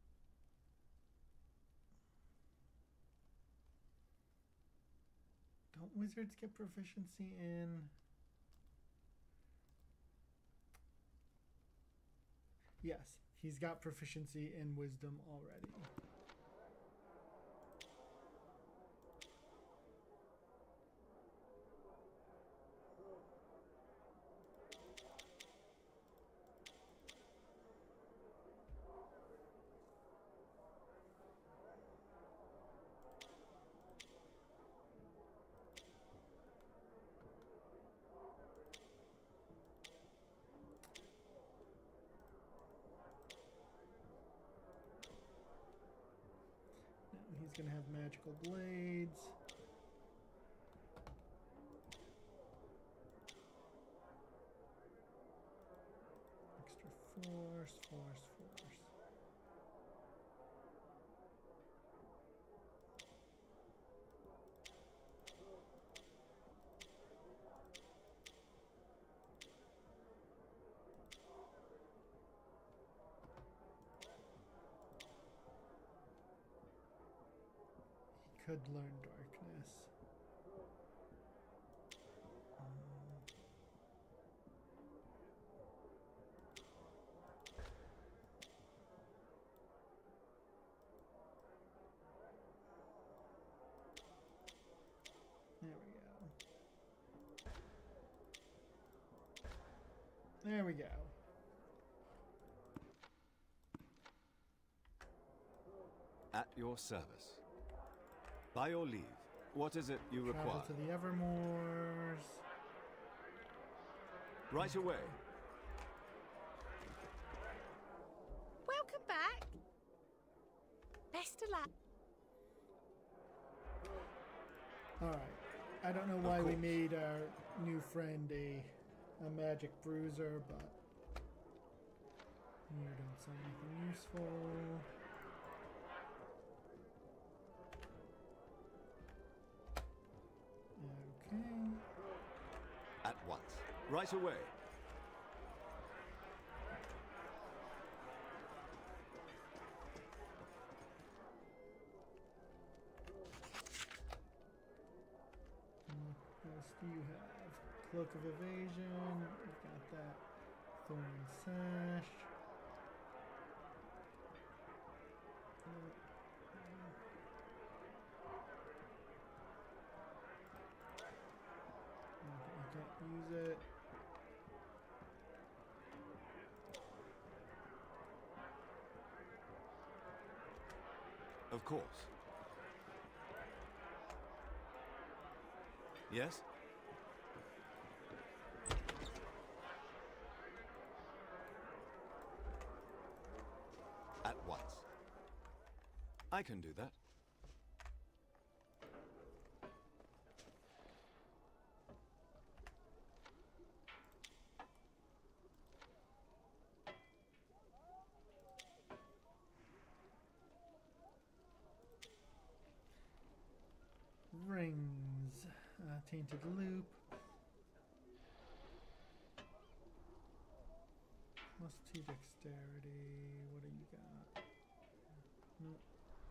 wizards get proficiency in? Yes, he's got proficiency in wisdom already. He's going to have magical blades. Extra force. Could learn darkness. There we go. At your service. By your leave, what is it you require? Travel to the Evermoors. Right away. Welcome back. Best of luck. Alright. I don't know why we made our new friend a magic bruiser, but you don't say anything useful. Okay. At once. Right away. What else do you have? Cloak of Evasion. We've got that. Thorn Sash. Use it. Of course. Yes? At once. I can do that. Rings. Tainted Loop. +2 dexterity. What do you got? Nope.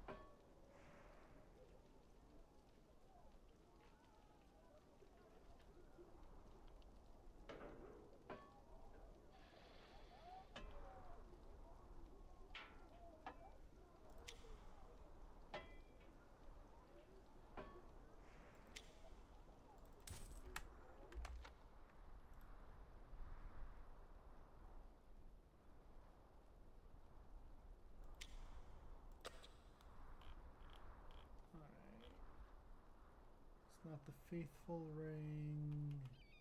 Not the Faithful Ring.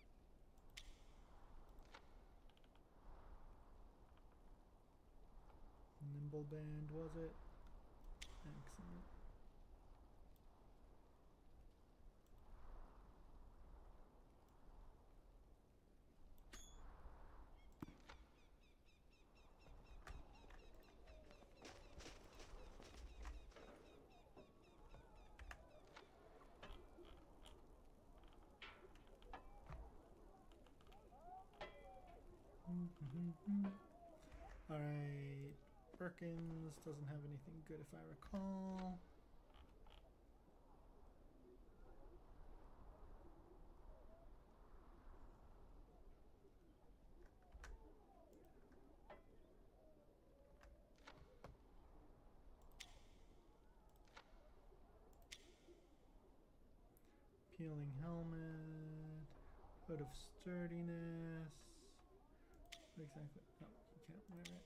Nimble Band, was it? Excellent. Alright. Birkins doesn't have anything good if I recall. Peeling helmet, hood of sturdiness. What exactly? Oh, you can't wear it.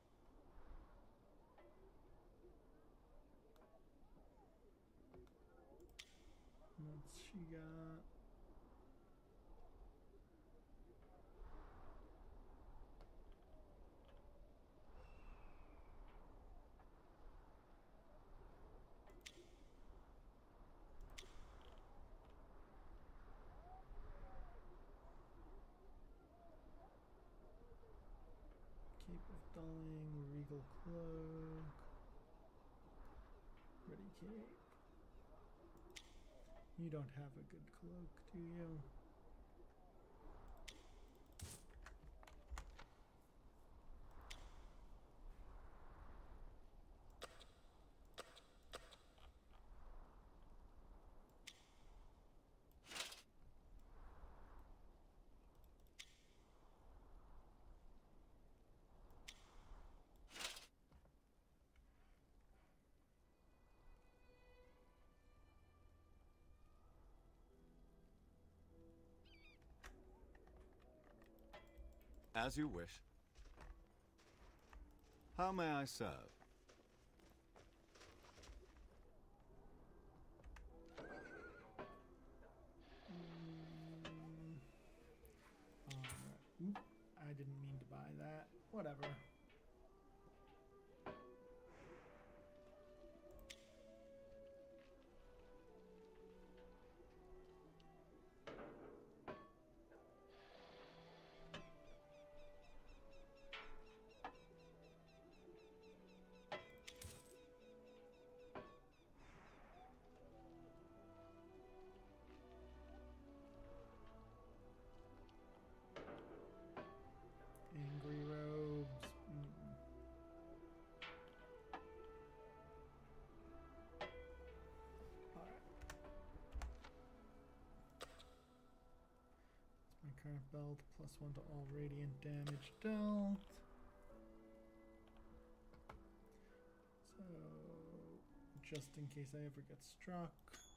What's she got? Cape of Dulling, Regal Cloak, Ready Cape. You don't have a good cloak, do you? As you wish. How may I serve? Oop, I didn't mean to buy that. Whatever. Angry robes. Alright. It's my current belt, +1 to all radiant damage dealt. So, just in case I ever get struck.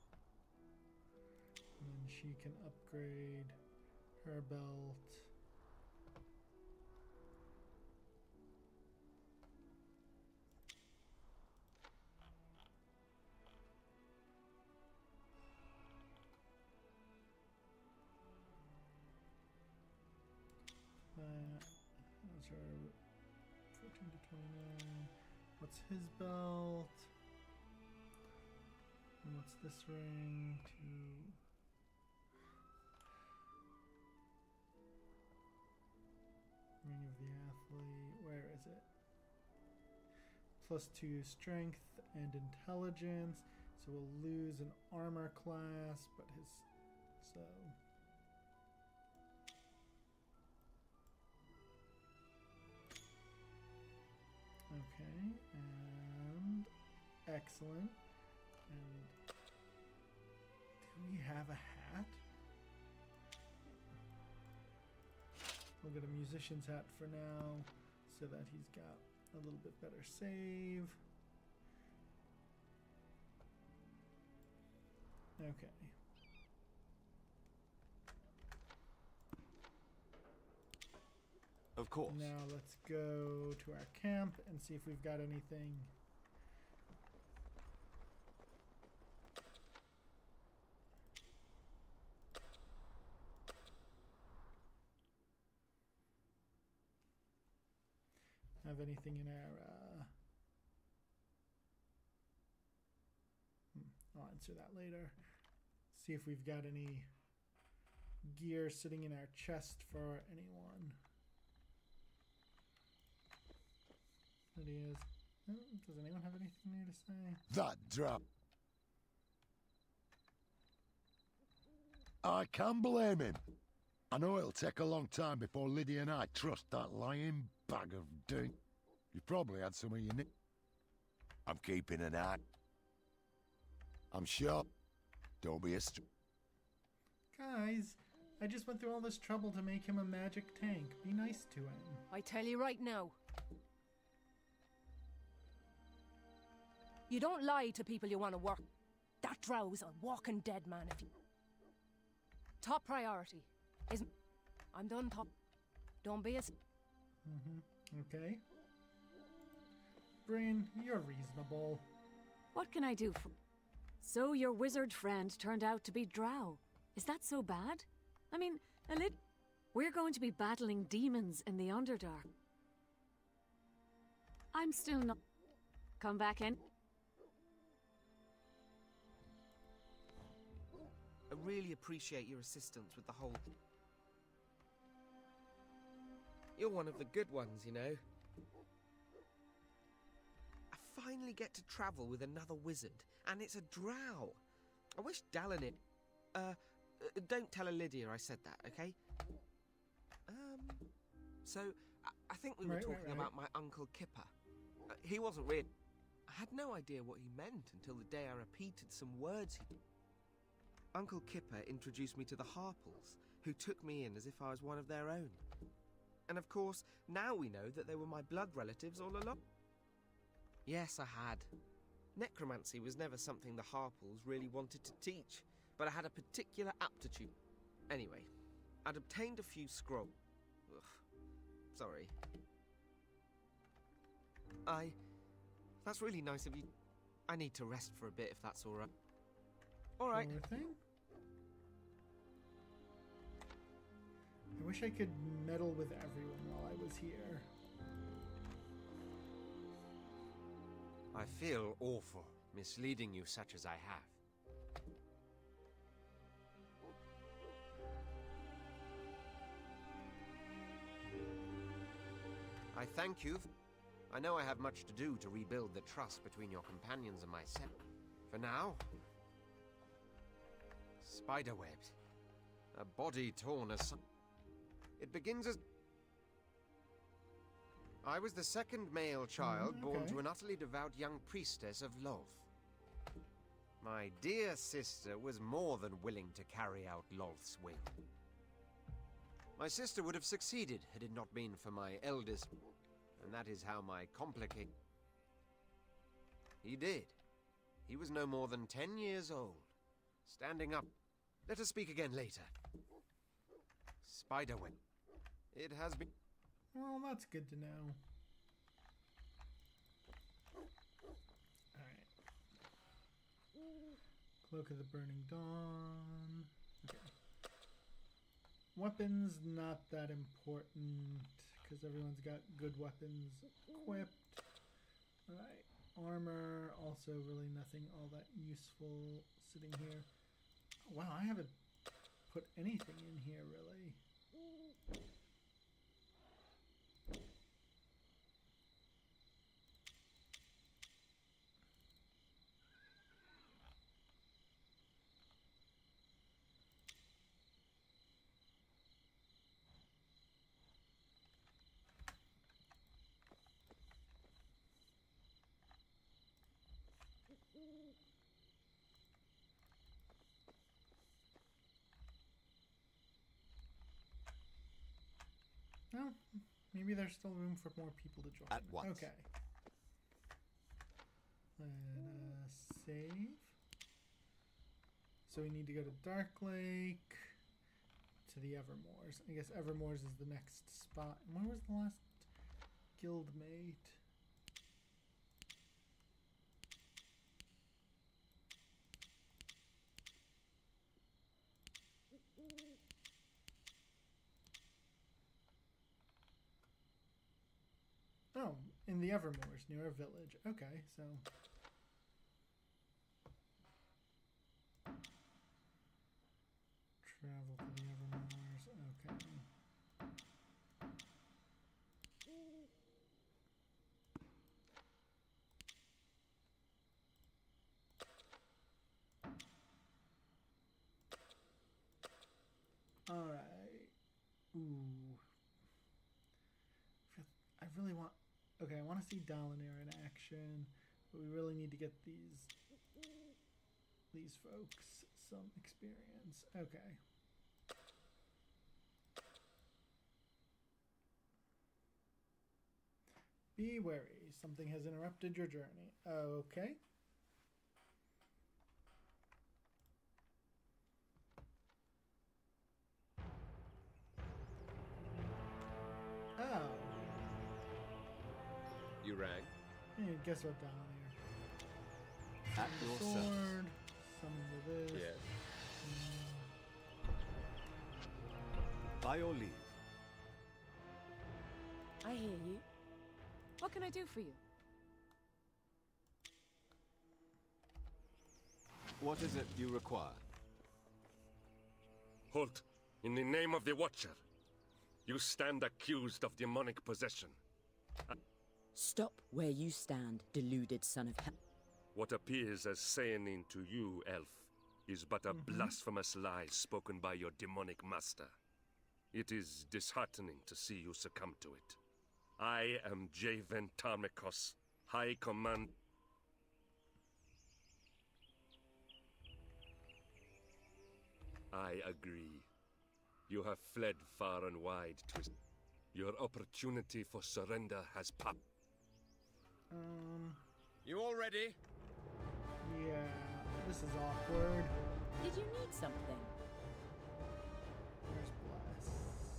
And then she can upgrade her belt. How's her 14 to 29? What's his belt? And what's this ring? Ring of the athlete. Where is it? +2 strength and intelligence. So we'll lose an armor class, but his so. Okay, and excellent. And do we have a hat? We'll get a musician's hat for now, so that he's got a little bit better save. Okay. Of course. Now let's go to our camp and see if we've got anything. Have anything in our I'll answer that later. See if we've got any gear sitting in our chest for anyone. That he is. Does anyone have anything new to say? That drop. I can't blame him. I know it'll take a long time before Lydia and I trust that lying bag of ding. You probably had some of your I'm keeping an eye. I'm sure. Don't be a Guys, I just went through all this trouble to make him a magic tank. Be nice to him. I tell you right now. You don't lie to people you want to work. That Drow's a walking dead man if you... Top priority is... I'm done top. Don't be a... Okay. Bryn, you're reasonable. What can I do for... So your wizard friend turned out to be Drow. Is that so bad? I mean, we're going to be battling demons in the Underdark. I'm still not... Come back in. I really appreciate your assistance with the whole... You're one of the good ones, you know. I finally get to travel with another wizard, and it's a Drow. I wish Dalanir... don't tell Lydia I said that, okay? So, I think we were talking about my Uncle Kipper. He wasn't really... I had no idea what he meant until the day I repeated some words he... Uncle Kipper introduced me to the Harples, who took me in as if I was one of their own. And of course, now we know that they were my blood relatives all along. Yes, I had. Necromancy was never something the Harples really wanted to teach, but I had a particular aptitude. Anyway, I'd obtained a few scrolls. Sorry. That's really nice of you. I need to rest for a bit if that's alright. Alright. I wish I could meddle with everyone while I was here. I feel awful, misleading you such as I have. I thank you. I know I have much to do to rebuild the trust between your companions and myself. For now... Spiderwebbed. A body torn asunder. It begins as... I was the second male child born to an utterly devout young priestess of Lolth. My dear sister was more than willing to carry out Lolth's will. My sister would have succeeded had it not been for my eldest, and that is how my complicated... He did. He was no more than 10 years old. Standing up. Let us speak again later. Spiderweb. It has been... Well, that's good to know. Alright. Cloak of the Burning Dawn. Okay. Weapons, not that important, because everyone's got good weapons equipped. Alright. Armor, also really nothing all that useful sitting here. Oh, wow, I haven't put anything in here, really. No, maybe there's still room for more people to join. At once. Okay. Let us save. So we need to go to Dark Lake, to the Evermoors. I guess Evermoors is the next spot. And where was the last guildmate? Oh, in the Evermoors, near a village. Okay, so... Travel to the Evermoors, okay. Alright, Ooh. I really want... Okay, I want to see Dalanir in action, but we really need to get these folks some experience. Okay. Be wary. Something has interrupted your journey. Okay. Oh. You rang. Hey, guess what, down here? At your Sword. service. Summon with this. Yes. By your leave. I hear you. What can I do for you? What is it you require? Halt! In the name of the Watcher. You stand accused of demonic possession. Stop where you stand, deluded son of hell. What appears as saying to you, elf, is but a blasphemous lie spoken by your demonic master. It is disheartening to see you succumb to it. I am Javen Tarmikos, High Command... I agree. You have fled far and wide, Twist. Your opportunity for surrender has popped. You all ready? Yeah, this is awkward. Did you need something? Where's Bless?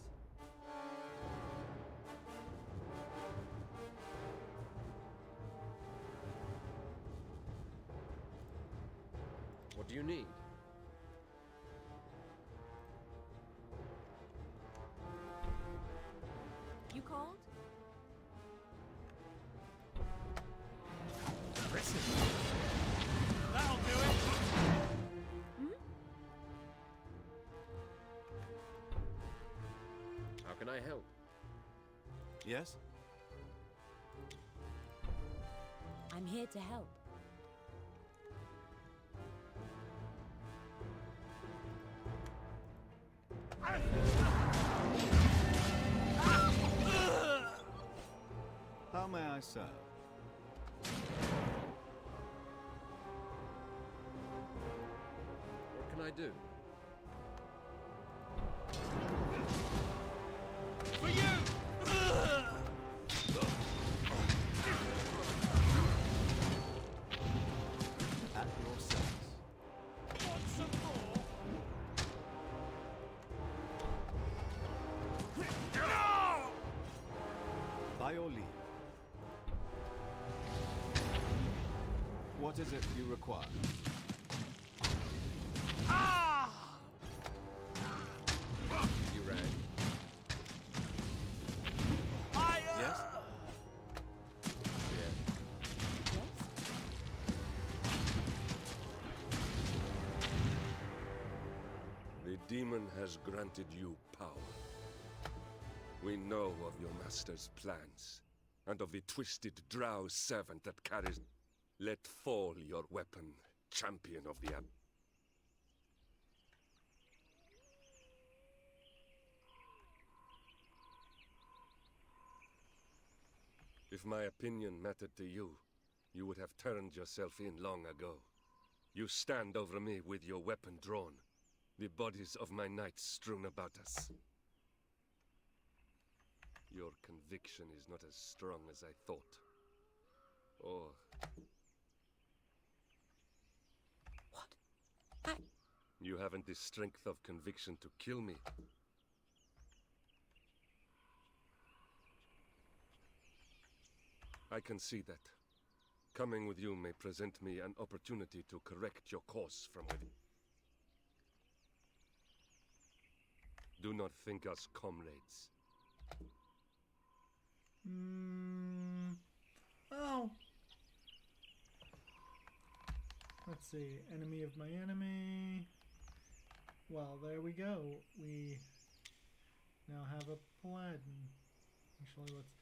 What do you need? You called? That'll do it! How can I help? Yes? I'm here to help. How may I serve? What can I do? For you! At your service. Want some more? By your leave. What is it you require? You rang. Yes? Yeah. The demon has granted you power. We know of your master's plans, and of the twisted drow servant that carries... Let fall your weapon, champion of the... If my opinion mattered to you, you would have turned yourself in long ago. You stand over me with your weapon drawn, the bodies of my knights strewn about us. Your conviction is not as strong as I thought. Or... What? You haven't the strength of conviction to kill me. I can see that. Coming with you may present me an opportunity to correct your course from within. Do not think us comrades. Oh. Let's see. Enemy of my enemy. Well, there we go. We now have a Paladin. Actually, let's...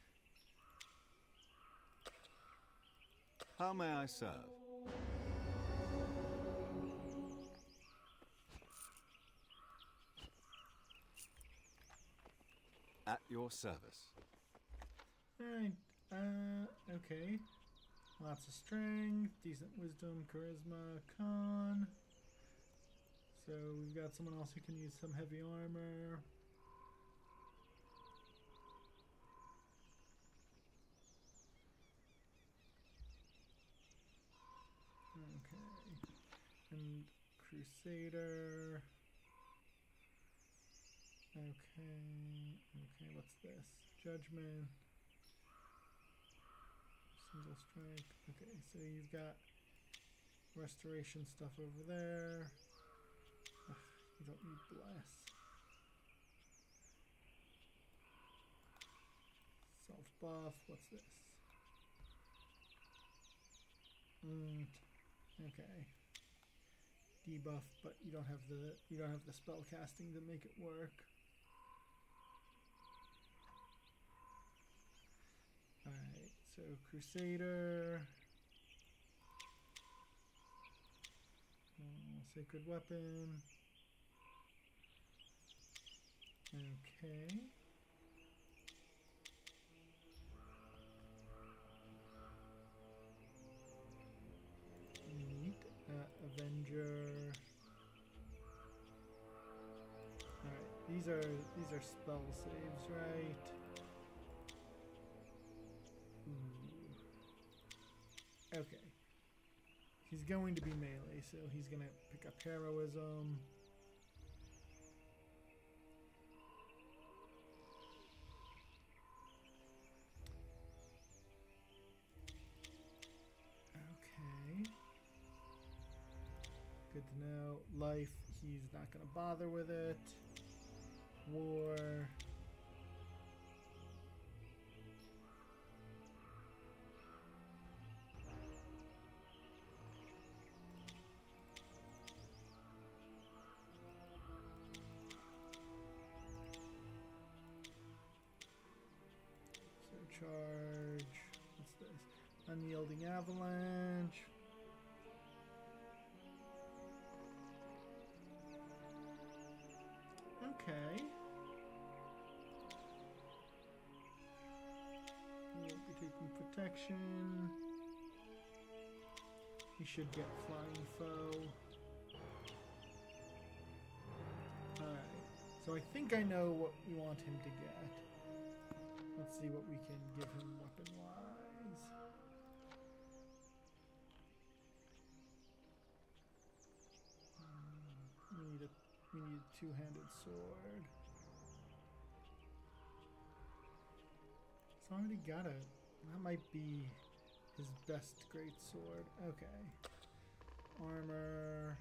How may I serve? At your service. Alright, okay. Lots of strength, decent wisdom, charisma, con. So we've got someone else who can use some heavy armor. Okay. And Crusader. Okay, what's this? Judgment. Single strike. Okay, so you've got restoration stuff over there. Ugh, you don't need bless. Self buff. What's this? Okay. Debuff, but you don't have the spell casting to make it work. Alright, so Crusader. Sacred Weapon. Okay. Neat. Avenger. Alright, these are spell saves, right? Okay. He's going to be melee, so he's going to pick up heroism. Okay. Good to know. Life, he's not going to bother with it. War. Charge. What's this? Unyielding Avalanche. Okay. He won't be taking protection. He should get Flying Foe. Alright. So I think I know what we want him to get. Let's see what we can give him weapon-wise. We need a two-handed sword. It's already got a... That might be his best great sword. Okay. Armor...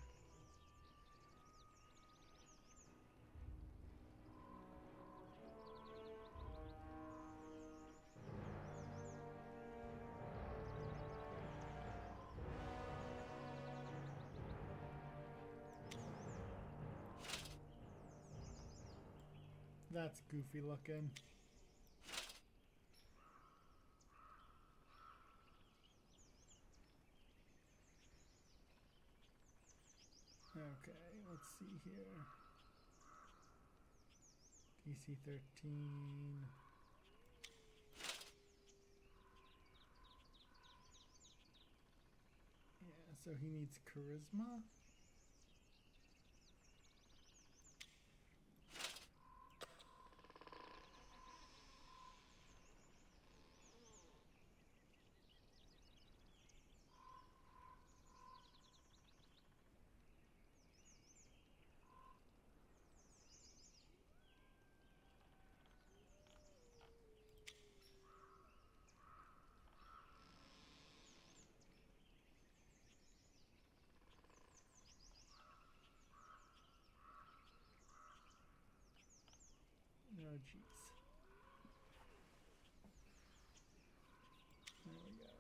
That's goofy looking. Okay, let's see here. DC 13. Yeah, so he needs charisma. Oh, jeez. There we go.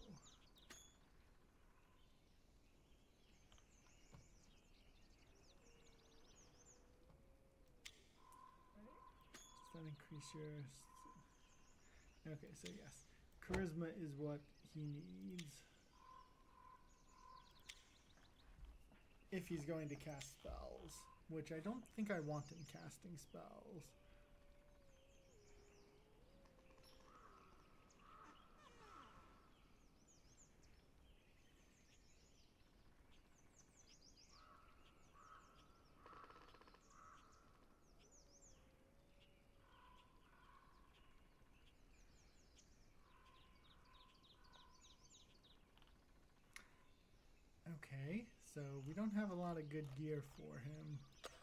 Does that increase your... Okay, so yes. Charisma is what he needs. If he's going to cast spells. Which I don't think I want him casting spells. Okay, so we don't have a lot of good gear for him.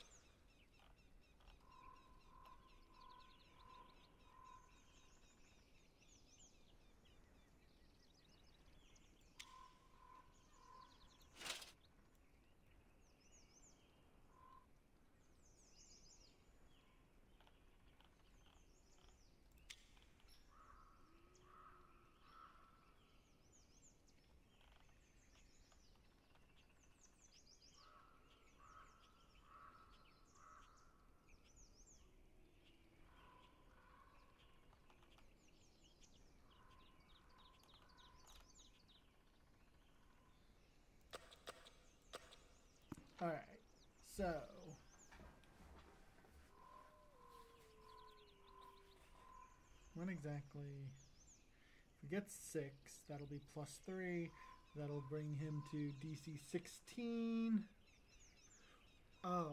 Alright, so when exactly, if we get 6, that'll be +3, that'll bring him to DC 16. Oh.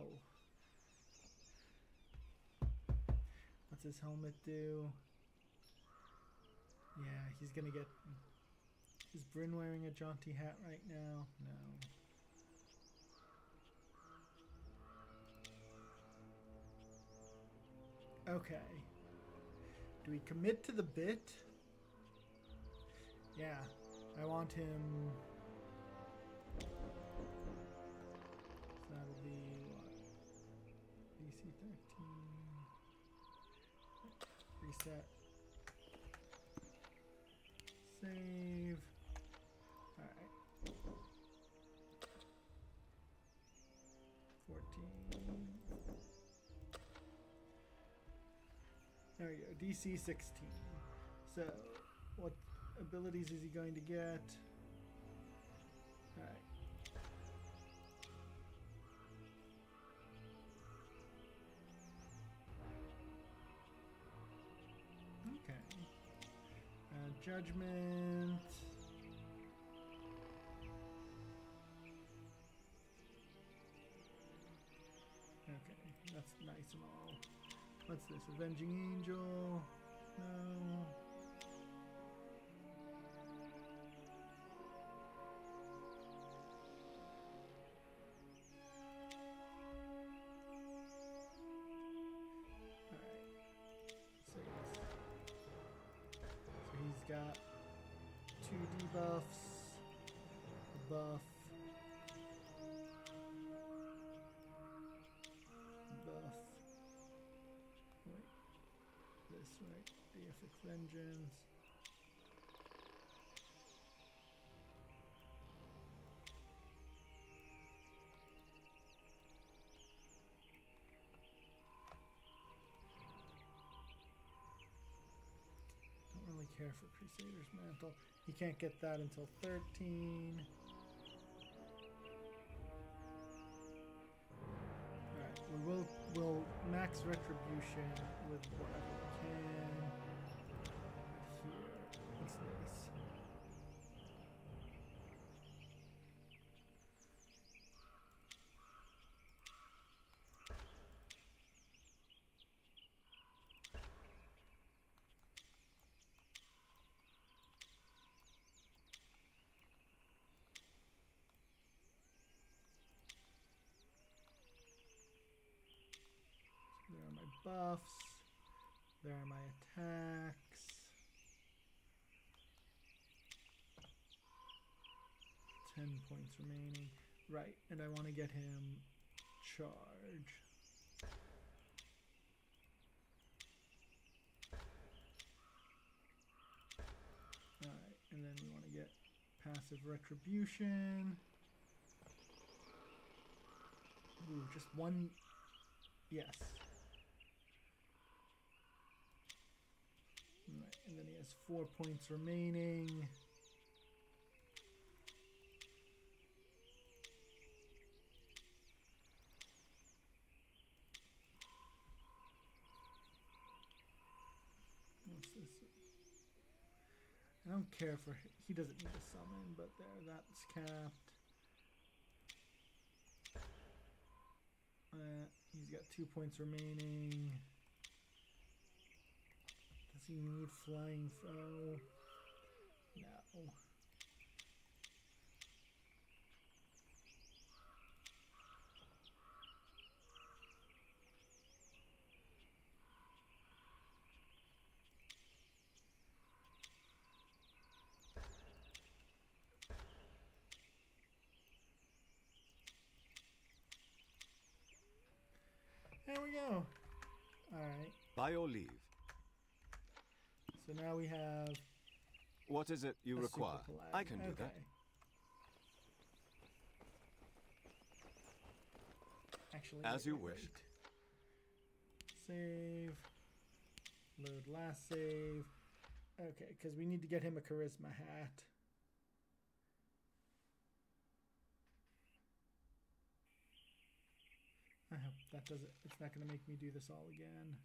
What's his helmet do? Yeah, he's gonna get... Is Bryn wearing a jaunty hat right now? No. Okay. Do we commit to the bit? Yeah. I want him... So that'll be what? DC 13. Reset. Save. Alright. 14. There we go, DC 16. So, what abilities is he going to get? Alright. Okay. Judgment. Okay, that's nice and all. What's this? Avenging Angel? No. Alright. So he's got 2 debuffs, a buff, right? Deific Vengeance. Don't really care for Crusader's Mantle. He can't get that until 13. Alright, we'll max Retribution with whatever we can. Here, what's this? There are my buffs. There are my attacks. 10 points remaining. Right, and I want to get him charge. Alright, and then we want to get passive retribution. Ooh, just one. Yes. Right, and then he has 4 points remaining. What's this? I don't care for, he doesn't need a summon, but there, that's capped. He's got 2 points remaining. Does he need flying foe? No. Oh, alright. By your leave. So now we have... What is it you require? I can do that. Actually, as you wish. Save. Load last save. Okay, because we need to get him a charisma hat. I hope that does it. It's not going to make me do this all again.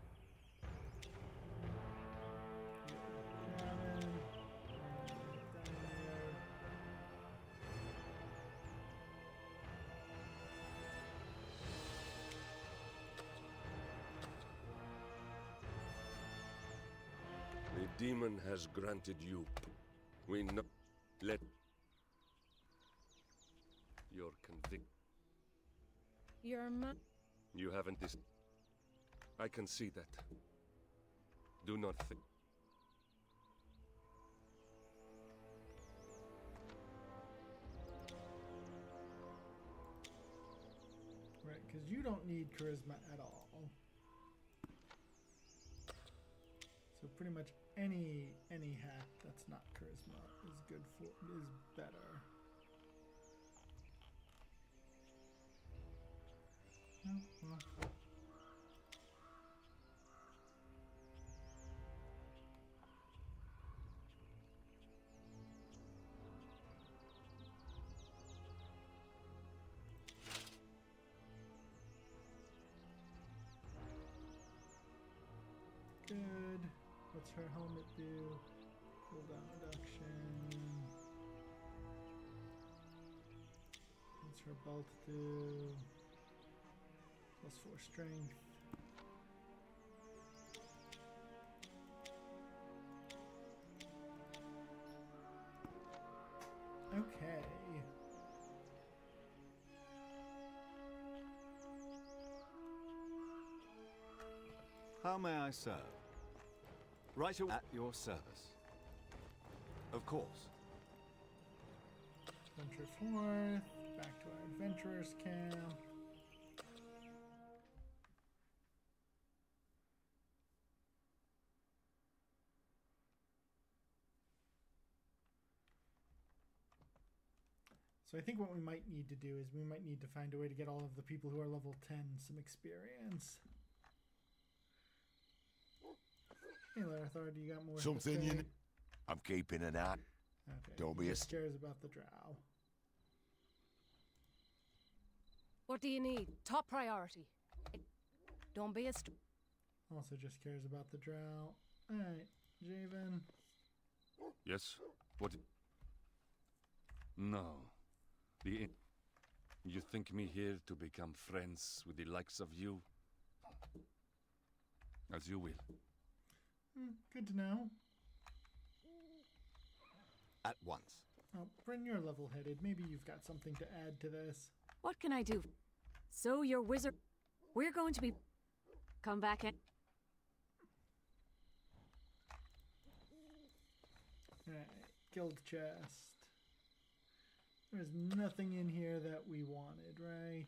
The demon has granted you. We know. Let your convict. Your man. You haven't this. I can see that. Do not think. Right, because you don't need charisma at all. So pretty much any hat that's not charisma is good for is better. Oh, well. Good. What's her helmet do? Cooldown reduction. What's her belt do? +4 strength. Okay. How may I serve? Right away at your service. Of course. Venture forth, back to our adventurers camp. So I think what we might need to do is we might need to find a way to get all of the people who are level 10 some experience. Hey, Larthar, do you got more? Something you know? I'm keeping an eye. Okay. Don't be a cares about the Drow. What do you need? Top priority. Don't be a Also just cares about the Drow. Alright, Javen. Yes? What? No. You think me here to become friends with the likes of you? As you will. Good to know. At once. Oh, Bryn, you're level-headed. Maybe you've got something to add to this. What can I do? So your wizard... We're going to be... Come back in. Alright, guild chest. There's nothing in here that we wanted, right?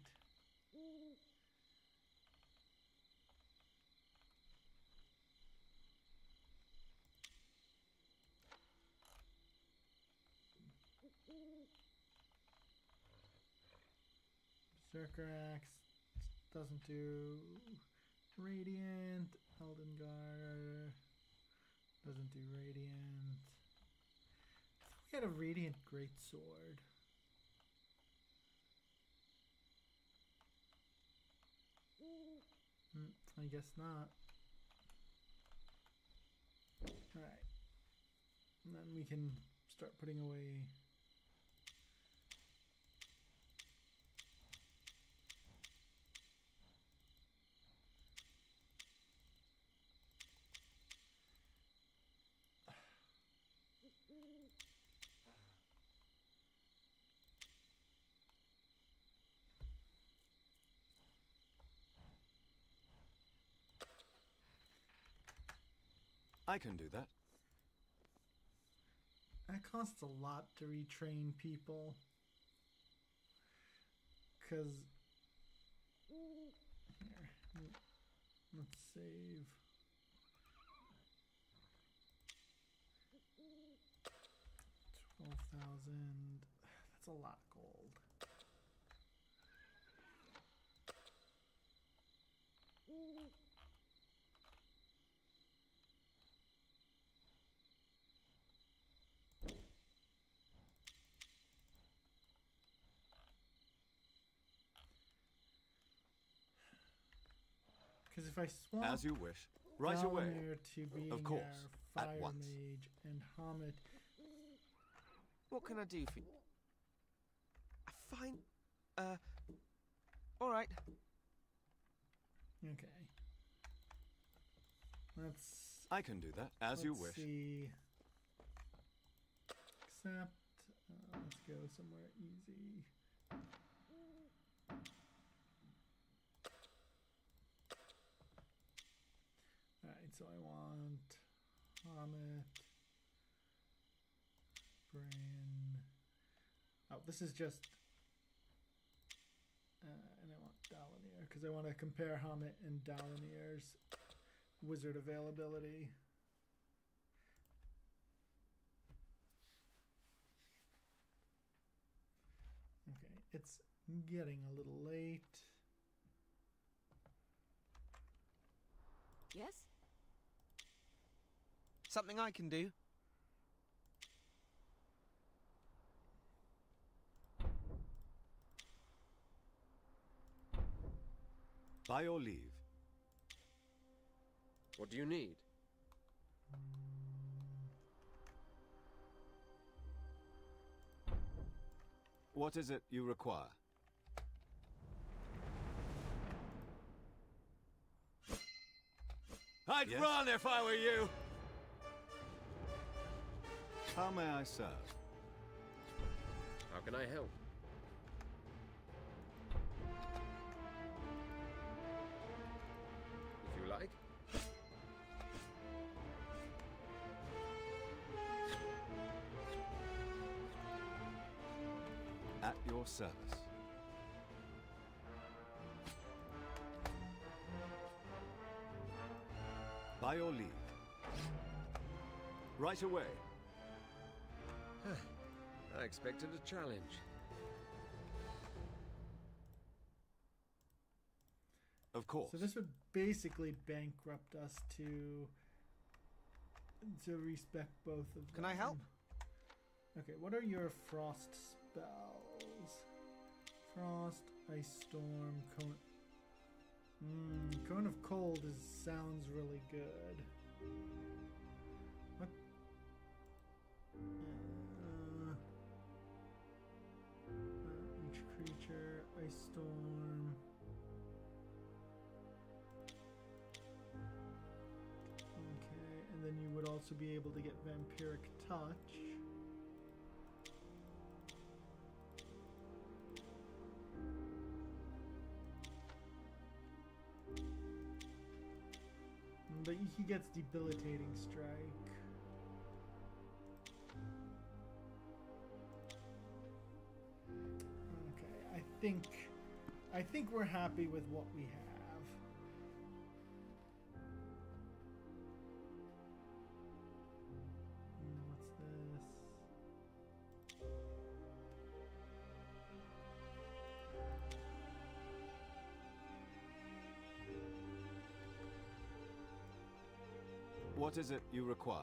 Berserker Axe doesn't do Radiant. Eldengar doesn't do Radiant. We had a Radiant Greatsword. I guess not. Alright. And then we can start putting away. I can do that. That costs a lot to retrain people. Because... Let's save. $12,000. That's a lot of gold. Because if I swap as you wish, right away. Dalanir to being Of course, our at fire once. mage and Hamid. What can I do for you? Fine. All right. Okay. I can do that as you wish. See. Accept. Let's go somewhere easy. Alright, so I want Hamid, Bran. Oh, this is just. And I want Dalanir because I want to compare Hamid and Dalanir's wizard availability. Okay, it's getting a little late. Yes? Something I can do. By your leave. What do you need? What is it you require? I'd run if I were you! How may I serve? How can I help? If you like. At your service. By your leave. Right away. I expected a challenge. Of course. So this would basically bankrupt us to respect both of them. Can I help? Okay, what are your frost spells? Frost, ice storm, cone. Cone of cold sounds really good. What? Each creature, ice storm. Okay, and then you would also be able to get vampiric touch. But he gets debilitating strike. Okay, I think we're happy with what we have. What's this? What is it you require?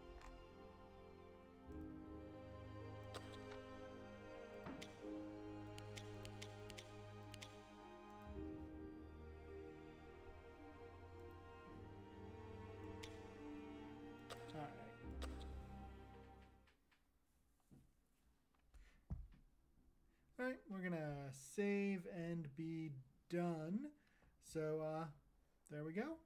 Alright, we're gonna save and be done. So, there we go.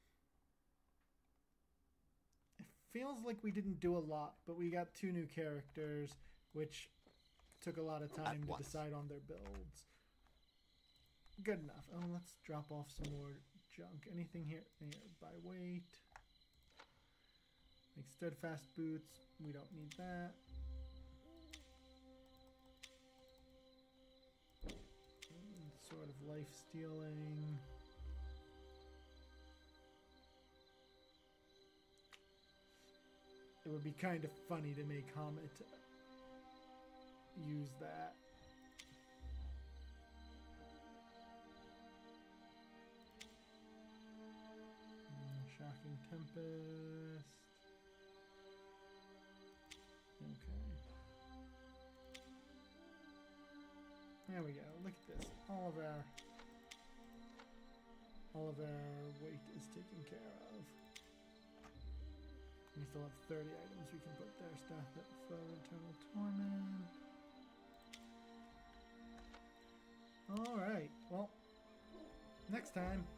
It feels like we didn't do a lot, but we got 2 new characters, which took a lot of time to decide on their builds. Good enough. Oh, let's drop off some more junk. Anything here? Here, by weight. Like steadfast boots. We don't need that. Sort of life stealing. it would be kind of funny to make Hamid use that. Shocking Tempest. Okay. There we go. Look at this. All of our weight is taken care of. We still have 30 items we can put there. Staff that flow, Eternal Torment. Alright, well, next time